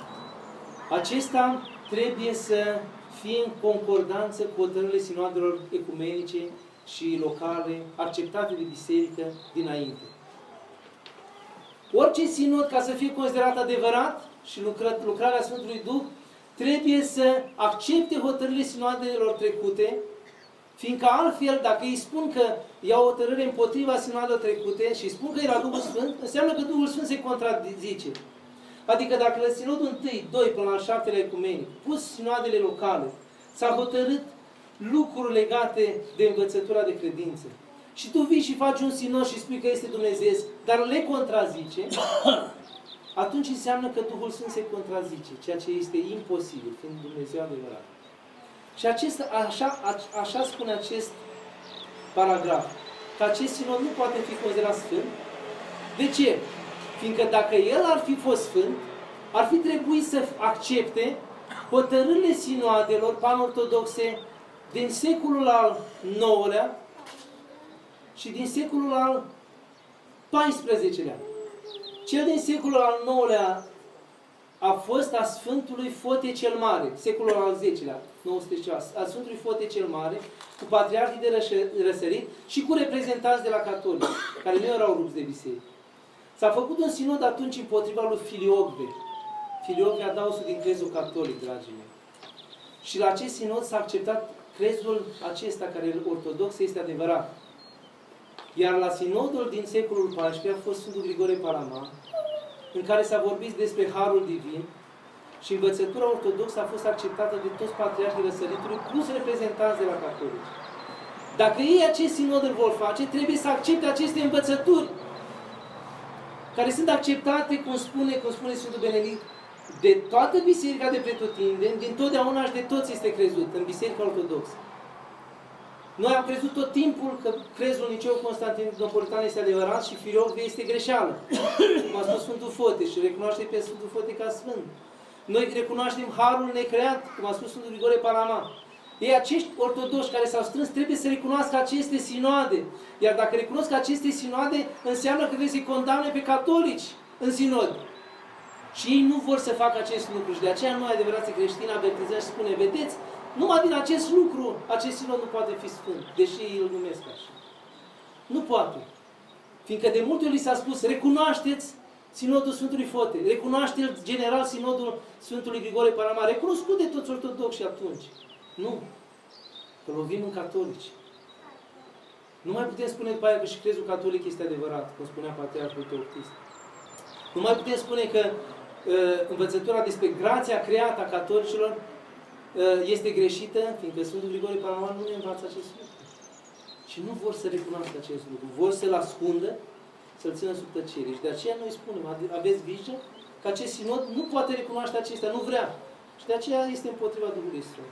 acesta trebuie să fie în concordanță cu hotărârile sinoadelor ecumenice și locale acceptate de biserică dinainte. Orice sinod, ca să fie considerat adevărat și lucră, lucrarea Sfântului Duh, trebuie să accepte hotărârile sinoadelor trecute, fiindcă altfel, dacă îi spun că iau hotărâre împotriva sinoadelor trecute și spun că era Duhul Sfânt, înseamnă că Duhul Sfânt se contrazice. Adică dacă la sinodul întâi, doi până la șaptele ecumenic, pus sinoadele locale, s-a hotărât lucruri legate de învățătura de credință, și tu vii și faci un sinod și spui că este dumnezeiesc, dar le contrazice, atunci înseamnă că Duhul Sfânt se contrazice, ceea ce este imposibil, fiind Dumnezeu adevărat. Și acest, așa, a, așa spune acest paragraf, că acest sinod nu poate fi considerat sfânt. De ce? Fiindcă dacă el ar fi fost sfânt, ar fi trebuit să accepte hotărârile sinoadelor panortodoxe din secolul al nouălea și din secolul al paisprezecelea. Cel din secolul al nouălea a fost a Sfântului Fotie cel Mare, secolul al zecelea, nouă sute șase, a Sfântului Fotie cel Mare, cu patriarhii de răsărit și cu reprezentanți de la catolici, care nu erau rupți de biserică. S-a făcut un sinod atunci împotriva lui Filiogve. Filiogve adausul din crezul catolic, dragii mei. Și la acest sinod s-a acceptat crezul acesta, care ortodox este adevărat. Iar la sinodul din secolul paisprezecelea a fost Sfântul Grigore Palama, în care s-a vorbit despre Harul Divin și învățătura ortodoxă a fost acceptată de toți patriarhii răsăritului, plus reprezentanți de la catolici. Dacă ei acest sinod îl vor face, trebuie să accepte aceste învățături. care sunt acceptate, cum spune, cum spune Sfântul Benedict, de toată biserica de pretutindeni, din totdeauna și de toți este crezut, în Biserica Ortodoxă. Noi am crezut tot timpul că crezul Niceu Constantinopolitan este adevărat și Filologia este greșeală. Cum a spus Sfântul Fote și recunoaște pe Sfântul Fote ca Sfânt. Noi recunoaștem Harul necreat, cum a spus Sfântul Grigore Palama. Ei, acești ortodoxi care s-au strâns, trebuie să recunoască aceste sinoade. Iar dacă recunosc aceste sinoade, înseamnă că trebuie să-i condamne pe catolici în sinod. Și ei nu vor să facă acest lucru. Și de aceea noi, adevărații creștini, avertizăm și spune, vedeți, numai din acest lucru, acest sinod nu poate fi sfânt, deși ei îl numesc așa. Nu poate. Fiindcă de multe ori li s-a spus, recunoașteți sinodul Sfântului Fote, recunoaște-l general sinodul Sfântului Grigore Palama, recunoscut de toți ortodoxi atunci. Nu. Că lovim în catolici. Nu mai putem spune după aia că și crezul catolic este adevărat, cum spunea Patriarhul Teoctist. Nu mai putem spune că uh, învățătura despre grația creată a catolicilor uh, este greșită, fiindcă Sfântul Grigore Palama nu ne învață acest lucru. Și nu vor să recunoască acest lucru. Vor să-l ascundă, să-l țină sub tăcere. Și de aceea noi spunem, aveți grijă că acest sinod nu poate recunoaște acestea, nu vrea. Și de aceea este împotriva Duhului Sfânt.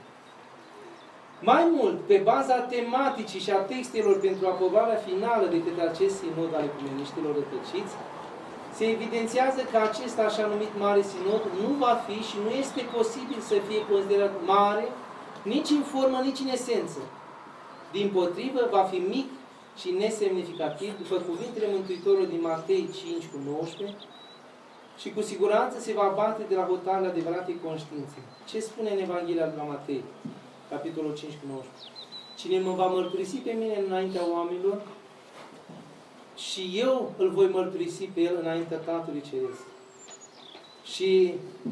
Mai mult, pe baza tematicii și a textelor pentru aprobarea finală de către acest sinod al ecumeniștilor rătăciți, se evidențiază că acest așa numit Mare Sinod nu va fi și nu este posibil să fie considerat mare, nici în formă, nici în esență. Dimpotrivă, va fi mic și nesemnificativ, după cuvintele Mântuitorului din Matei cinci cu nouăsprezece, și cu siguranță se va bate de la hotarele adevăratei conștiințe. Ce spune în Evanghelia de la Matei, capitolul cinci cu nouăsprezece? Cine mă va mărturisi pe mine înaintea oamenilor, și eu îl voi mărturisi pe el înaintea Tatălui Ceresc. Și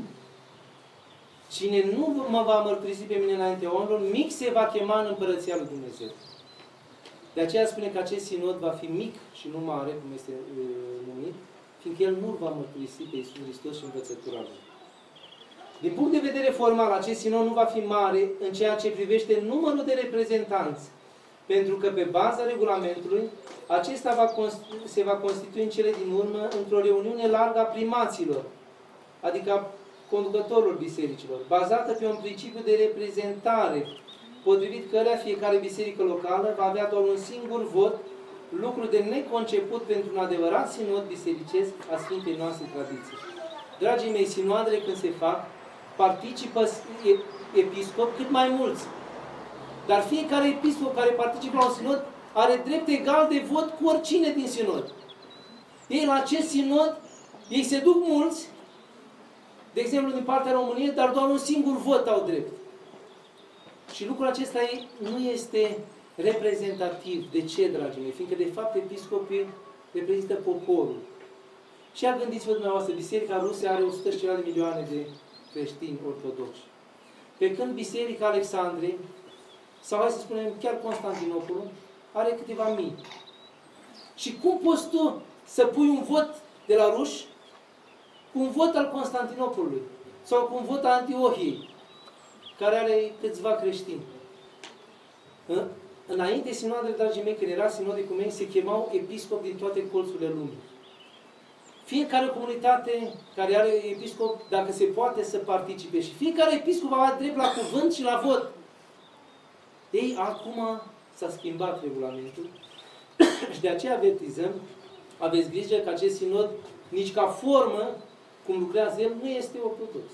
cine nu mă va mărturisi pe mine înaintea oamenilor, mic se va chema în Împărăția lui Dumnezeu. De aceea spune că acest sinod va fi mic și nu mare, cum este uh, numit, fiindcă el nu va mărturisi pe Iisus Hristos și învățătura lui. Din punct de vedere formal, acest sinod nu va fi mare în ceea ce privește numărul de reprezentanți, pentru că pe baza regulamentului, acesta va se va constitui în cele din urmă într-o reuniune largă a primaților, adică a conducătorilor bisericilor, bazată pe un principiu de reprezentare, potrivit căreia fiecare biserică locală va avea doar un singur vot, lucru de neconceput pentru un adevărat sinod bisericesc a Sfintei noastre tradiții. Dragii mei, sinoadele când se fac, participă episcop cât mai mulți. Dar fiecare episcop care participă la un sinod are drept egal de vot cu oricine din sinod. Ei la acest sinod, ei se duc mulți, de exemplu din partea României, dar doar un singur vot au drept. Și lucrul acesta nu este reprezentativ. De ce, dragii mei? Fiindcă, de fapt, episcopii reprezintă poporul. Și a gândiți-vă dumneavoastră, Biserica Rusă are o sută și ceva de milioane de creștini ortodoxi. Pe când Biserica Alexandrei, sau hai să spunem chiar Constantinopolul, are câteva mii. Și cum poți tu să pui un vot de la ruși cu un vot al Constantinopolului? Sau cu un vot al Antiohiei, care are câțiva creștini? Înainte sinodele, dragii mei, când era sinod ecumenic, se chemau episcopi din toate colțurile lumii. Fiecare comunitate care are episcop, dacă se poate, să participe. Și fiecare episcop va avea drept la cuvânt și la vot. Ei, acum s-a schimbat regulamentul și de aceea avertizăm, aveți grijă că acest sinod, nici ca formă, cum lucrează el, nu este ortodox.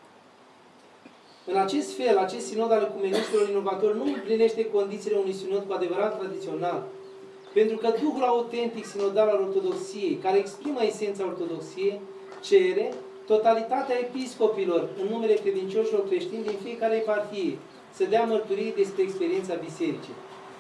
În acest fel, acest sinod al ecumeniștilor inovatori nu împlinește condițiile unui sinod cu adevărat tradițional, pentru că Duhul autentic sinodal al ortodoxiei, care exprimă esența ortodoxiei, cere totalitatea episcopilor în numele credincioșilor creștini din fiecare eparhie să dea mărturie despre experiența bisericii.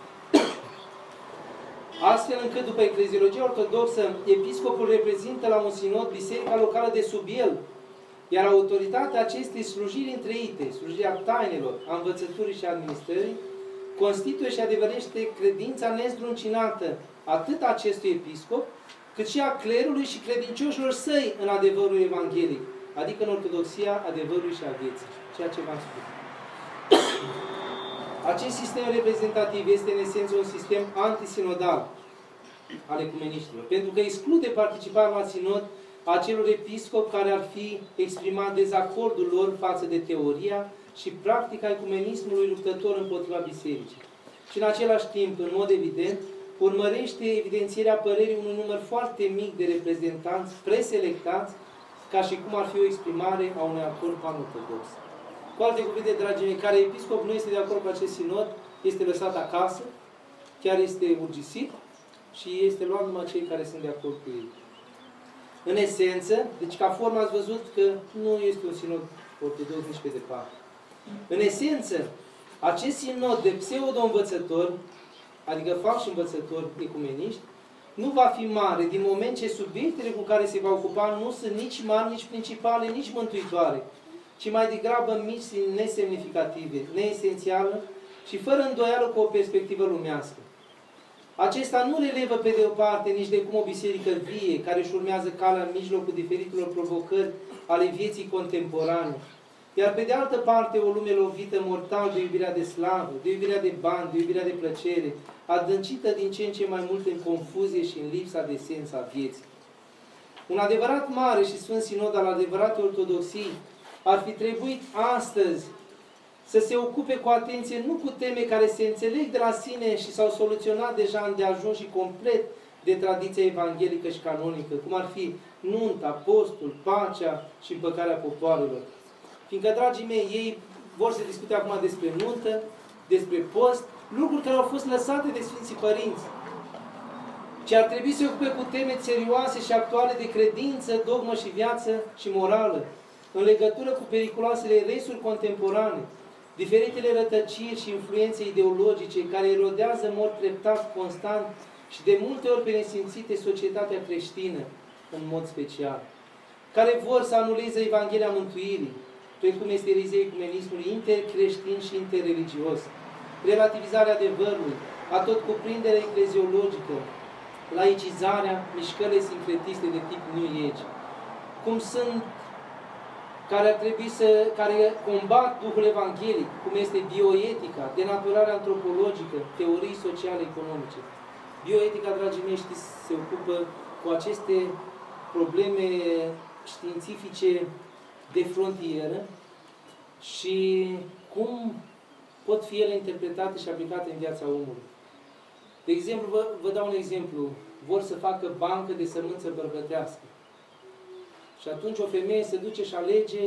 Astfel încât, după ecleziologia ortodoxă, episcopul reprezintă la un sinod biserica locală de sub el, iar autoritatea acestei slujiri întreite, slujirea tainelor, a învățăturii și a administrării, constituie și adevărește credința nezdruncinată atât a acestui episcop, cât și a clerului și credincioșilor săi în adevărul evanghelic, adică în ortodoxia adevărului și a vieții, ceea ce v-am spus. Acest sistem reprezentativ este în esență un sistem antisinodal, al ecumeniștilor. Pentru că exclude participarea la sinod a acelor episcopi care ar fi exprimat dezacordul lor față de teoria și practica ecumenismului luptător împotriva bisericii. Și în același timp, în mod evident, urmărește evidențierea părerii unui număr foarte mic de reprezentanți preselectați, ca și cum ar fi o exprimare a unui acord pan-ortodox. Cu alte cuvinte, dragii mei, care episcop nu este de acord cu acest sinod, este lăsat acasă, chiar este urgisit și este luat numai cei care sunt de acord cu ei. În esență, deci ca formă ați văzut că nu este un sinod ortodox nici pe departe. În esență, acest sinod de pseudo-învățători, adică falși învățători ecumeniști, nu va fi mare din moment ce subiectele cu care se va ocupa nu sunt nici mari, nici principale, nici mântuitoare, ci mai degrabă mici și nesemnificative, neesențiale și fără îndoială cu o perspectivă lumească. Acesta nu relevă pe de o parte nici de cum o biserică vie, care își urmează calea în mijlocul diferitelor provocări ale vieții contemporane, iar pe de altă parte o lume lovită mortal de iubirea de slavă, de iubirea de bani, de iubirea de plăcere, adâncită din ce în ce mai mult în confuzie și în lipsa de sens a vieții. Un adevărat mare și sfânt sinod al adevăratei ortodoxii ar fi trebuit astăzi să se ocupe cu atenție nu cu teme care se înțeleg de la sine și s-au soluționat deja îndeajuns și complet de tradiția evanghelică și canonică, cum ar fi nunta, postul, pacea și împăcarea popoarelor. Fiindcă, dragii mei, ei vor să discute acum despre nuntă, despre post, lucruri care au fost lăsate de Sfinții Părinți, ci ar trebui să se ocupe cu teme serioase și actuale de credință, dogmă și viață și morală, în legătură cu periculoasele resuri contemporane, diferitele rătăciri și influențe ideologice care erodează în mod treptat, constant și de multe ori pe nesimțite societatea creștină, în mod special, care vor să anuleze Evanghelia Mântuirii, precum este erizia ecumenismului intercreștin și interreligios, relativizarea adevărului, atotcuprinderea ecleziologică, laicizarea, mișcările sincretiste de tip New Age, cum sunt care ar trebui să, care combat Duhul Evanghelic, cum este bioetica, denaturarea antropologică, teorii sociale, economice. Bioetica, dragii mei, știți, se ocupă cu aceste probleme științifice de frontieră și cum pot fi ele interpretate și aplicate în viața omului. De exemplu, vă, vă dau un exemplu. Vor să facă bancă de sămânță bărbătească. Și atunci o femeie se duce și alege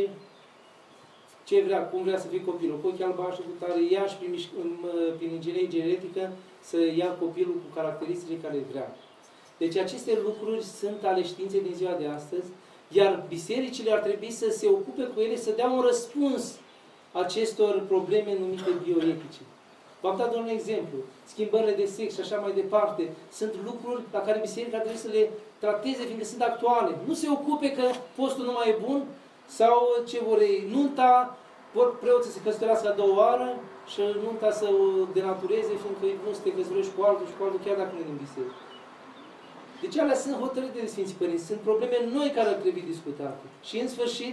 ce vrea, cum vrea să fie copilul. Cu ochii albaștri, cu tare, ia și prin, prin inginerie genetică să ia copilul cu caracteristicile care vrea. Deci aceste lucruri sunt ale științei din ziua de astăzi, iar bisericile ar trebui să se ocupe cu ele, să dea un răspuns acestor probleme numite bioetice. V-am dat un exemplu. Schimbările de sex și așa mai departe sunt lucruri la care biserica trebuie să le trateze, fiindcă sunt actuale. Nu se ocupe că postul nu mai e bun sau ce vor ei. Nunta, vor preoții să se căsătorească a doua oară și nunta să o denatureze, fiindcă nu să te căsătorești cu altul și cu altul, chiar dacă nu e din biserică. Deci alea sunt hotărâte de Sfinții Părinți. Sunt probleme noi care ar trebui discutate. Și în sfârșit,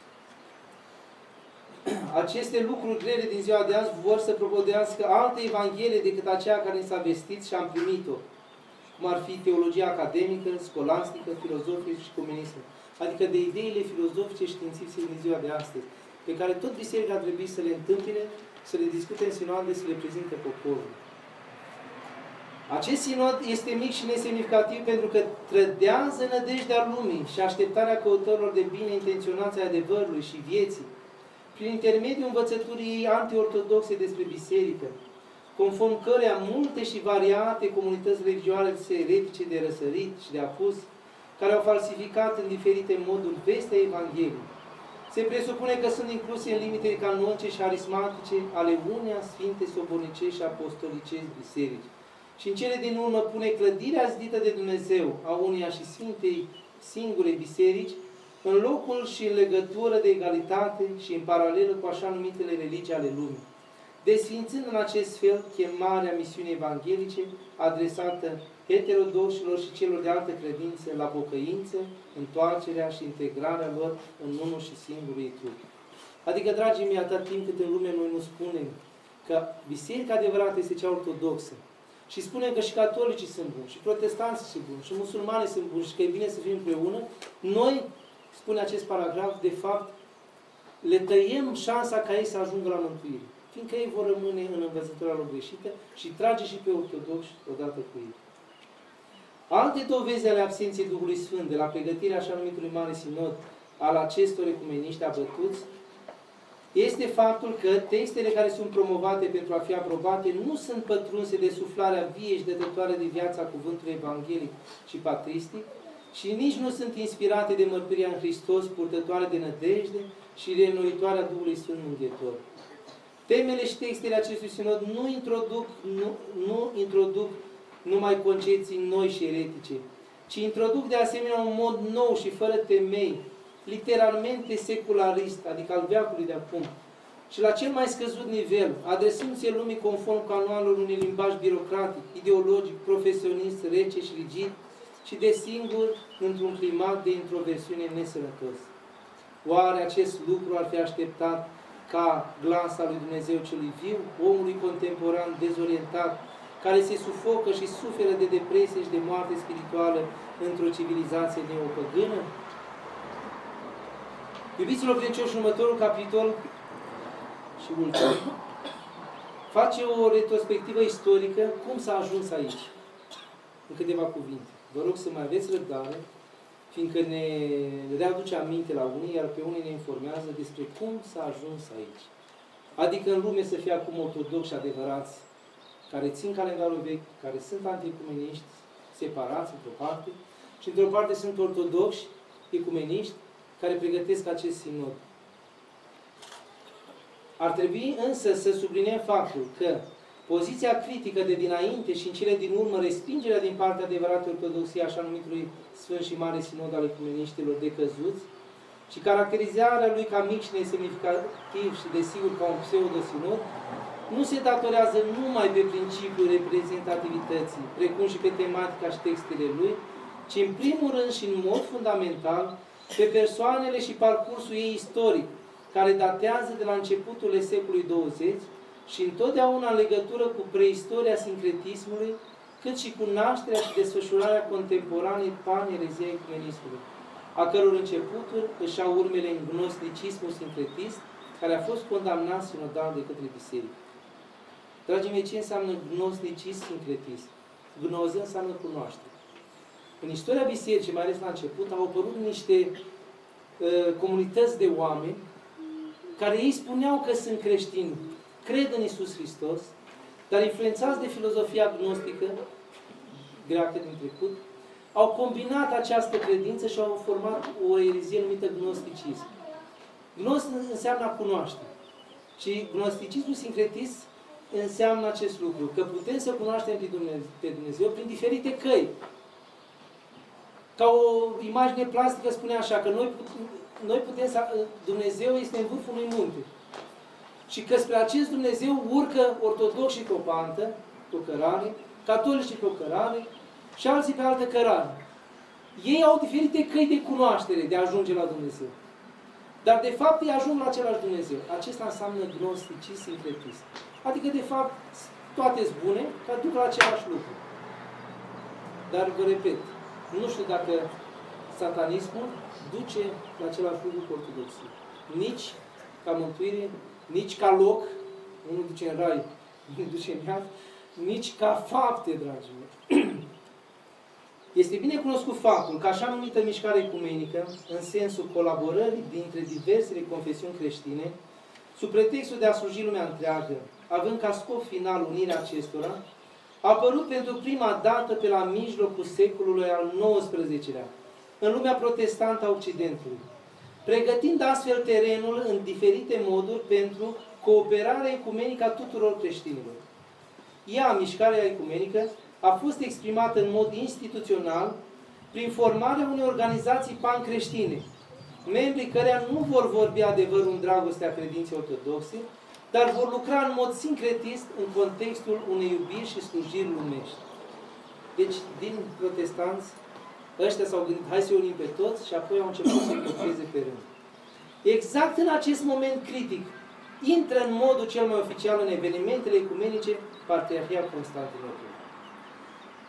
aceste lucruri grele din ziua de azi vor să propodească alte evanghelie decât aceea care ni s-a vestit și am primit-o. Cum ar fi teologia academică, scolastică, filozofică și comunismă. Adică de ideile filozofice și științifice din ziua de astăzi, pe care tot biserica ar trebui să le întâmpine, să le discute în sinoade, să le prezinte poporul. Acest sinod este mic și nesemnificativ pentru că trădează nădejdea lumii și așteptarea căutărilor de bine intenționați ai adevărului și vieții, prin intermediul învățăturii ei antiortodoxe despre biserică, conform căreia multe și variate comunități religioase eretice de răsărit și de apus, care au falsificat în diferite moduri vestea Evangheliei. Se presupune că sunt incluse în limitele canonice și arismatice ale uneia sfinte, sobornicești și apostolicești biserici. Și în cele din urmă pune clădirea zidită de Dumnezeu a uneia și sfintei singurei biserici, în locul și în legătură de egalitate și în paralelă cu așa numitele religii ale lumii, desfințând în acest fel chemarea misiunii evanghelice adresată heterodoxilor și celor de altă credință la pocăință, întoarcerea și integrarea lor în unul și singurul trup. Adică, dragii mei, atât timp cât în lume noi nu spunem că biserica adevărată este cea ortodoxă, și spunem că și catolicii sunt buni, și protestanții sunt buni, și musulmanii sunt buni, și că e bine să fim împreună, noi, spune acest paragraf, de fapt, le tăiem șansa ca ei să ajungă la mântuire. Fiindcă ei vor rămâne în învățătura lor greșită și trage și pe ortodoxi odată cu ei. Alte dovezi ale absenței Duhului Sfânt de la pregătirea așa numitului Mare Sinod al acestor ecumeniști abătuți este faptul că textele care sunt promovate pentru a fi aprobate nu sunt pătrunse de suflarea vie și dătătoare de viața cuvântului evanghelic și patristic și nici nu sunt inspirate de mărturia în Hristos, purtătoare de nădejde și reînnoitoarea Duhului Sfânt Mângâietor. Temele și textele acestui sinod nu introduc, nu, nu introduc numai concepții noi și eretice, ci introduc de asemenea un mod nou și fără temei, literalmente secularist, adică al veacului de acum, și la cel mai scăzut nivel, adresându-se lumii conform canoanelor unui limbaj birocratic, ideologic, profesionist, rece și rigid, și de singur într-un climat de introversiune nesănătos. Oare acest lucru ar fi așteptat ca glasa lui Dumnezeu celui viu, omului contemporan dezorientat, care se sufocă și suferă de depresie și de moarte spirituală într-o civilizație neopăgână? Iubiților credincioși, următorul capitol și ultim face o retrospectivă istorică cum s-a ajuns aici. În câteva cuvinte. Vă rog să mai aveți răbdare, fiindcă ne readuce aminte la unii, iar pe unii ne informează despre cum s-a ajuns aici. Adică în lume să fie acum ortodoxi adevărați, care țin calendarul vechi, care sunt antiecumeniști, separați într-o parte, și într-o parte sunt ortodoxi, ecumeniști, care pregătesc acest sinod. Ar trebui însă să subliniem faptul că poziția critică de dinainte și în cele din urmă respingerea din partea adevăratului ortodoxiei așa numitului Sfânt și Mare Sinod al ecumeniștilor decăzuți și caracterizarea lui ca mic și nesemnificativ și desigur ca un pseudo-sinod nu se datorează numai pe principiul reprezentativității, precum și pe tematica și textele lui, ci în primul rând și în mod fundamental pe persoanele și parcursul ei istoric, care datează de la începutul secolului douăzeci și întotdeauna în legătură cu preistoria sincretismului, cât și cu nașterea și desfășurarea contemporanei pan-ereziei ecumenismului, a căror începuturi își au urmele în gnosticismul sincretist, care a fost condamnat sinodal de către biserică. Dragii mei, ce înseamnă gnosticism sincretist? Gnoză înseamnă cunoaștere. În istoria bisericii, mai ales la început, au apărut niște uh, comunități de oameni care ei spuneau că sunt creștini, cred în Iisus Hristos, dar influențați de filozofia gnostică greacă din trecut, au combinat această credință și au format o erezie numită gnosticism. Gnost înseamnă a cunoaște. Și gnosticismul sincretist înseamnă acest lucru, că putem să cunoaștem pe Dumnezeu, pe Dumnezeu prin diferite căi. Ca o imagine plastică spune așa, că noi, noi putem să... Dumnezeu este în vârful unui munte. Și că spre acest Dumnezeu urcă ortodoxii pe o pantă, pe o cărare, catolicii pe o cărare și alții pe altă cărare. Ei au diferite căi de cunoaștere, de a ajunge la Dumnezeu. Dar de fapt ei ajung la același Dumnezeu. Acesta înseamnă gnosticism sincretist. Adică de fapt toate sunt bune, că duc la același lucru. Dar vă repet, nu știu dacă satanismul duce la același lucru cu ortodoxie. Nici ca mântuire, nici ca loc, unul duce în rai, unul duce în iad, nici ca fapte, dragii mei. Este bine cunoscut faptul că așa numită mișcare ecumenică, în sensul colaborării dintre diversele confesiuni creștine, sub pretextul de a sluji lumea întreagă, având ca scop final unirea acestora, a apărut pentru prima dată pe la mijlocul secolului al nouăsprezecelea, în lumea protestantă a Occidentului, pregătind astfel terenul în diferite moduri pentru cooperarea ecumenică a tuturor creștinilor. Ea, mișcarea ecumenică, a fost exprimată în mod instituțional prin formarea unei organizații pancreștine, membrii căreia nu vor vorbi adevărul în dragostea credinței ortodoxe, dar vor lucra în mod sincretist în contextul unei iubiri și slujiri lumești. Deci, din protestanți, ăștia s-au gândit, hai să unim pe toți și apoi au început să lucreze pe rând. Exact în acest moment critic, intră în modul cel mai oficial în evenimentele ecumenice Patriarhia Constantinopolului.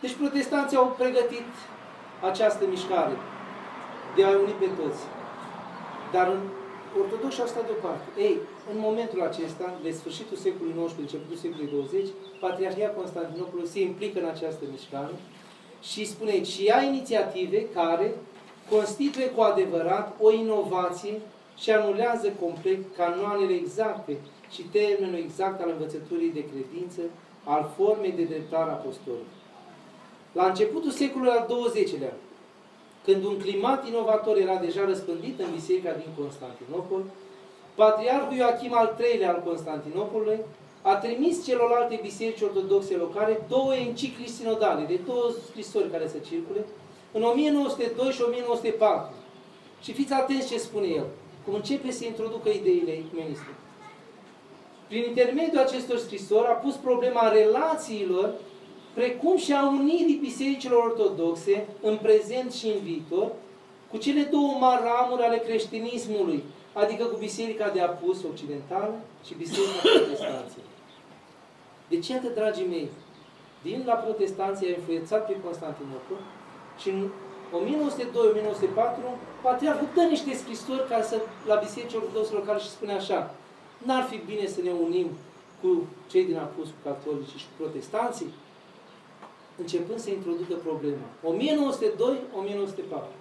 Deci protestanții au pregătit această mișcare de a uni pe toți. Dar în ortodoxi au stat deoparte. Ei, în momentul acesta, de sfârșitul secolului nouăsprezece, începutul secolului douăzeci, Patriarhia Constantinopolului se implică în această mișcare și spune aici, și ia inițiative care constituie cu adevărat o inovație și anulează complet canoanele exacte și termenul exact al învățăturii de credință, al formei de dreptare apostolică. La începutul secolului al douăzecilea, când un climat inovator era deja răspândit în biserica din Constantinopol, Patriarhul Ioachim al treilea al Constantinopolului a trimis celorlalte biserici ortodoxe locale două enciclici sinodale, de două scrisori care se circule, în o mie nouă sute doi și o mie nouă sute patru. Și fiți atenți ce spune el, cum începe să introducă ideile ecumeniste. Prin intermediul acestor scrisori a pus problema relațiilor, precum și a unirii bisericilor ortodoxe în prezent și în viitor, cu cele două mari ramuri ale creștinismului, adică cu Biserica de Apus Occidentală și Biserica Protestanților. Deci, iată, dragii mei, din la protestanții a influențat pe Constantinopol și în o mie nouă sute doi - o mie nouă sute patru, Patriarhul dă niște scrisori ca să, la Biserici Ortodoxe locale și spune așa: n-ar fi bine să ne unim cu cei din Apus, cu catolicii și cu protestanții? Începând să introducă problema. o mie nouă sute doi - o mie nouă sute patru.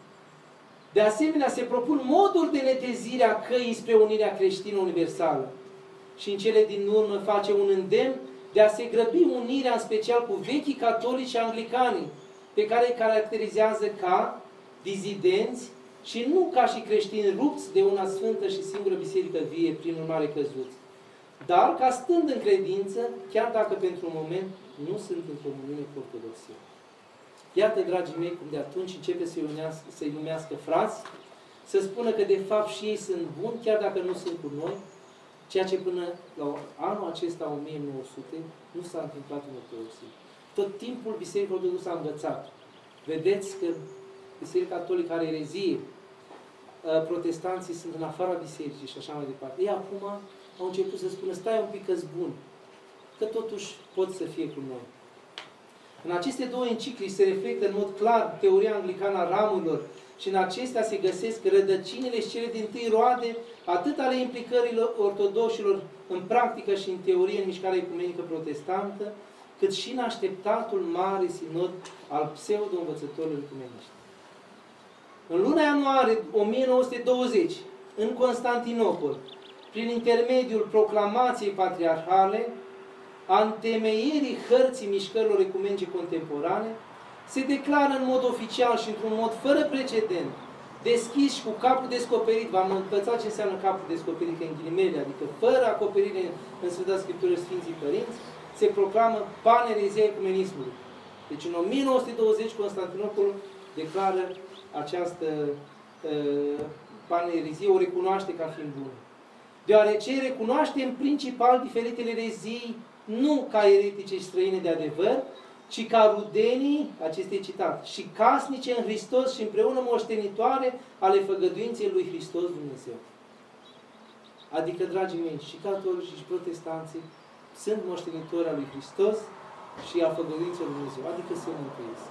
De asemenea, se propun moduri de netezire a căii spre unirea creștină universală. Și în cele din urmă face un îndemn de a se grăbi unirea, în special cu vechii catolici și anglicanii, pe care îi caracterizează ca dizidenți și nu ca și creștini rupți de una sfântă și singură biserică vie, prin urmare căzuți, dar ca stând în credință, chiar dacă pentru un moment nu sunt în comuniune cu ortodoxia. Iată, dragii mei, cum de atunci începe să-i să numească frați, să spună că de fapt și ei sunt buni, chiar dacă nu sunt cu noi, ceea ce până la anul acesta, o mie nouă sute, nu s-a întâmplat în ortodoxie. Tot timpul Biserica Ortodoxă a învățat. Vedeți că Biserica Catolică are erezie, protestanții sunt în afara bisericii și așa mai departe. Ei acum au început să spună, stai un pic că-s bun, că totuși pot să fie cu noi. În aceste două enciclici se reflectă în mod clar teoria anglicană a ramurilor și în acestea se găsesc rădăcinile și cele dintâi roade atât ale implicărilor ortodoxilor în practică și în teorie în mișcarea ecumenică protestantă, cât și în așteptatul mare sinod al pseudo-învățătorilor ecumeniști. În luna ianuarie o mie nouă sute douăzeci, în Constantinopol, prin intermediul proclamației patriarhale, a întemeierii hărții mișcărilor ecumenice contemporane, se declară în mod oficial și într-un mod fără precedent, deschis și cu capul descoperit, v-am învățat ce înseamnă capul descoperit, că în ghilimele, adică fără acoperire în Sfânta Scriptură Sfinții Părinți, se proclamă panerezia ecumenismului. Deci în o mie nouă sute douăzeci Constantinopolul declară această uh, panerezie, o recunoaște ca fiind bună. Deoarece recunoaște în principal diferitele erezii nu ca eretice și străine de adevăr, ci ca rudenii, acestei citat, și casnice în Hristos și împreună moștenitoare ale făgăduinței lui Hristos Dumnezeu. Adică, dragii mei, și catolici și protestanții sunt moștenitori al lui Hristos și a făgăduinței lui Dumnezeu, adică se mântuiesc.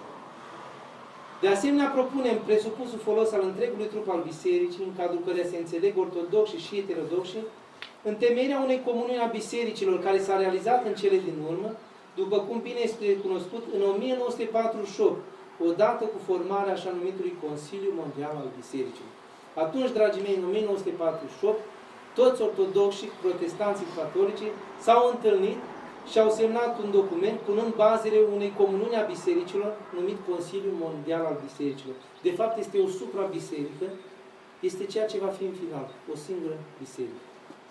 De asemenea, propunem presupusul folos al întregului trup al bisericii, în cadrul căreia se înțeleg ortodoxi și heterodoxi, întemeierea unei comuniuni a bisericilor care s-a realizat în cele din urmă, după cum bine este cunoscut, în o mie nouă sute patruzeci și opt, odată cu formarea așa numitului Consiliu Mondial al Bisericilor. Atunci, dragii mei, în o mie nouă sute patruzeci și opt, toți ortodoxi, protestanții, catolici s-au întâlnit și au semnat un document punând bazele unei comuniuni a bisericilor, numit Consiliul Mondial al Bisericilor. De fapt, este o suprabiserică, este ceea ce va fi în final, o singură biserică.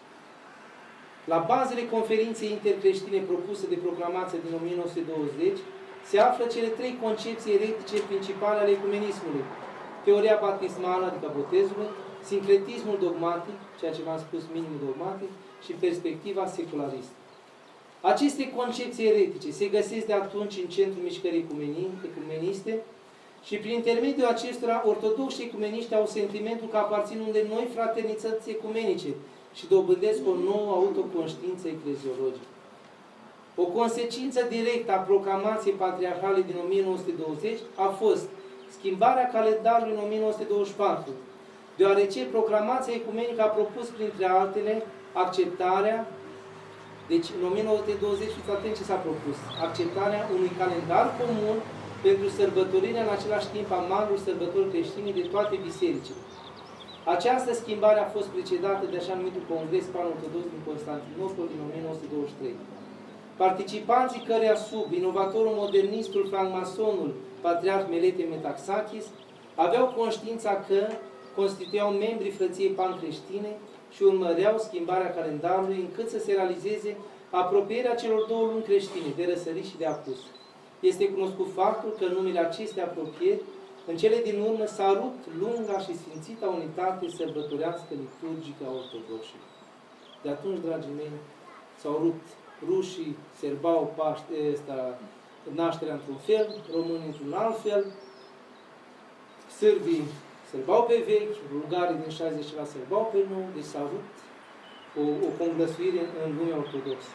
La bazele conferinței intercreștine propuse de proclamația din o mie nouă sute douăzeci se află cele trei concepții eretice principale ale ecumenismului. Teoria baptismală, adică botezului, sincretismul dogmatic, ceea ce v-am spus minim dogmatic, și perspectiva secularistă. Aceste concepții eretice se găsesc de atunci în centrul mișcării ecumeniste și prin intermediul acestora ortodoxi și ecumeniști au sentimentul că aparțin unde noi fraternități ecumenice și dobândesc o nouă autoconștiință ecleziologică. O consecință directă a proclamației patriarhale din o mie nouă sute douăzeci a fost schimbarea calendarului în o mie nouă sute douăzeci și patru, deoarece proclamația ecumenică a propus, printre altele, acceptarea, deci în o mie nouă sute douăzeci, fiți atenți ce s-a propus, acceptarea unui calendar comun pentru sărbătorirea în același timp a marilor sărbători creștine de toate bisericile. Această schimbare a fost precedată de așa numitul Congres Pan-Ortodox din Constantinopol din o mie nouă sute douăzeci și trei. Participanții căreia sub inovatorul modernistul francmasonul Patriarh Melete Metaxakis aveau conștiința că constituiau membrii frăției pan-creștine și urmăreau schimbarea calendarului încât să se realizeze apropierea celor două luni creștine, de răsărit și de apus. Este cunoscut faptul că în numele acestei apropieri, în cele din urmă s-a rupt lunga și sfințita unitate sărbătorească liturgică a ortodoxilor. De atunci, dragii mei, s-au rupt rușii, sărbau Paște, ăsta, nașterea într-un fel, românii într-un alt fel, sârbii sărbau pe vechi, bulgarii din șaizeci la sărbau pe nou, deci s-a rupt o, o conglăsuire în, în lumea ortodoxă.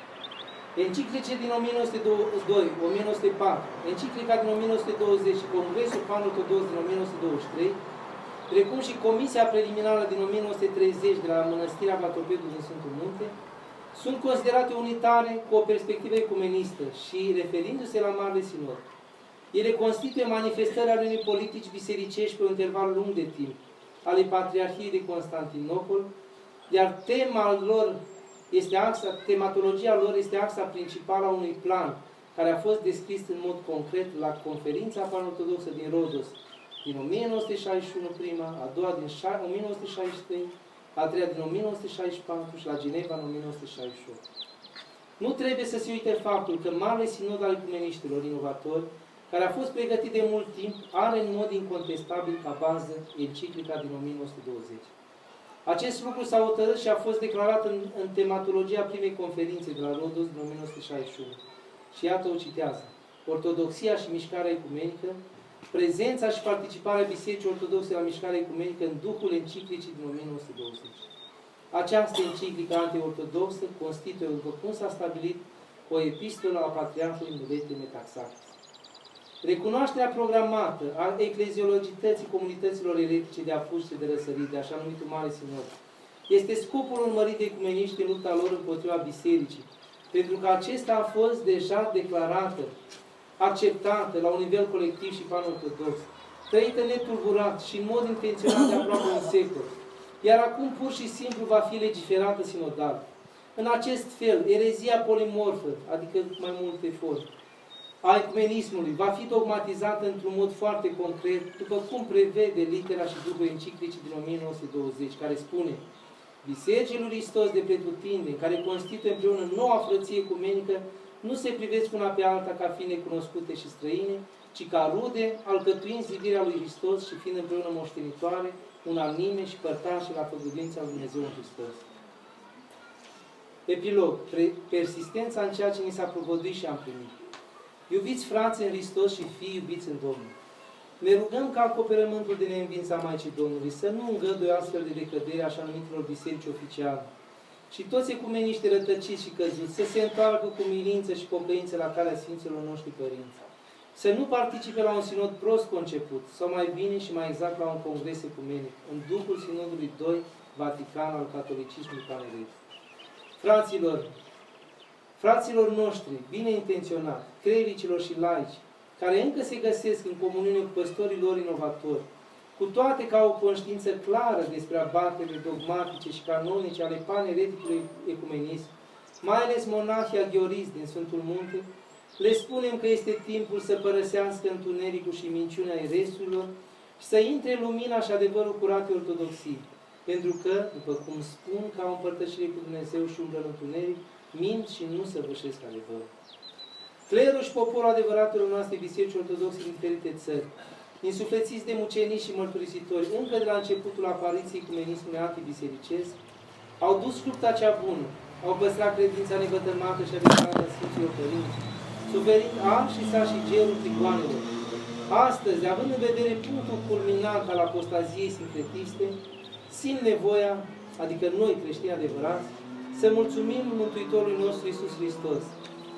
Enciclice din o mie nouă sute doi - o mie nouă sute patru, enciclica din o mie nouă sute douăzeci și Congresul Pan-Ortodox din o mie nouă sute douăzeci și trei, precum și Comisia Preliminară din o mie nouă sute treizeci de la Mănăstirea Vatopedul din Sfântul Munte, sunt considerate unitare cu o perspectivă ecumenistă și referindu-se la Marele Sinod. Ele constituie manifestări ale unei politici bisericești pe un interval lung de timp, ale Patriarhiei de Constantinopol, iar tema lor este axa, tematologia lor este axa principală a unui plan, care a fost descris în mod concret la Conferința Pan-Ortodoxă din Rhodos din o mie nouă sute șaizeci și unu prima, a doua din o mie nouă sute șaizeci și trei, a treia din o mie nouă sute șaizeci și patru și la Geneva în o mie nouă sute șaizeci și opt. Nu trebuie să se uite faptul că Marele Sinod al ecumeniștilor inovatori, care a fost pregătit de mult timp, are în mod incontestabil ca bază enciclica din o mie nouă sute douăzeci. Acest lucru s-a hotărât și a fost declarat în, în tematologia primei conferințe de la Rhodos din o mie nouă sute șaizeci și unu. Și iată o citează. Ortodoxia și mișcarea ecumenică, prezența și participarea Bisericii Ortodoxe la mișcarea ecumenică în duhul enciclicii din o mie nouă sute douăzeci. Această enciclică anti-ortodoxă constituie, după cum s-a stabilit, o epistolă a Patriarhului Melete Metaxakis. Recunoașterea programată a ecleziologității comunităților eretice de apus și de răsărit, de așa numitul Mare Sinod, este scopul urmărit de ecumeniști în lupta lor împotriva bisericii, pentru că acesta a fost deja declarată, acceptată la un nivel colectiv și pan-ortodox, trăită netulburat și în mod intenționat de aproape un secol, iar acum pur și simplu va fi legiferată sinodal. În acest fel, erezia polimorfă, adică mai multe forme, a ecumenismului va fi dogmatizată într-un mod foarte concret, după cum prevede litera și duhul enciclicii din o mie nouă sute douăzeci, care spune: Bisericii lui Hristos de pretutindeni, care constituie împreună noua frăție ecumenică, nu se privesc una pe alta ca fiind necunoscute și străine, ci ca rude, alcătuind zidirea lui Hristos și fiind împreună moștenitoare, unanime și părtașe la făgăduința lui Dumnezeu în Hristos. Epilog. Persistența în ceea ce ni s-a propovăduit și am primit. Iubiți frați în Hristos și fii iubiți în Domnul. Ne rugăm ca acoperământul de neînvință a Maicii Domnului să nu îngăduie astfel de decădere așa numitelor biserici oficiale și toți ecumeniștii rătăciți și căzuți să se întoarcă cu milință și pocăință la calea Sfinților noștri părinți. Să nu participe la un sinod prost conceput, sau mai bine și mai exact la un congres ecumenic, în duhul sinodului doi Vatican al catolicismului paneretic. Fraților, fraților noștri, bine intenționați, clericilor și laici, care încă se găsesc în comuniune cu păstorii lor inovatori, cu toate că au o conștiință clară despre abatele dogmatice și canonice ale panereticului ecumenism, mai ales monahii aghioriți din Sfântul Munte, le spunem că este timpul să părăsească întunericul și minciunea eresurilor și să intre în lumina și adevărul curate ortodoxii, pentru că, după cum spun, ca o împărtășire cu Dumnezeu și umblă în întuneric, mint și nu săvârșesc adevărul. Clerul și poporul adevăratelor noastre biserici ortodoxe din diferite țări, insuflețiți de mucenici și mărturisitori, încă de la începutul apariției ecumenismului antibisericesc, au dus lupta cea bună, au păstrat credința nevătămată și adevărată în Sfinților Părinți, suferind ar și sa și gerul prigoanelor. Astăzi, având în vedere punctul culminant al apostaziei sincretiste, simt nevoia, adică noi creștini adevărați, să mulțumim Mântuitorului nostru Iisus Hristos,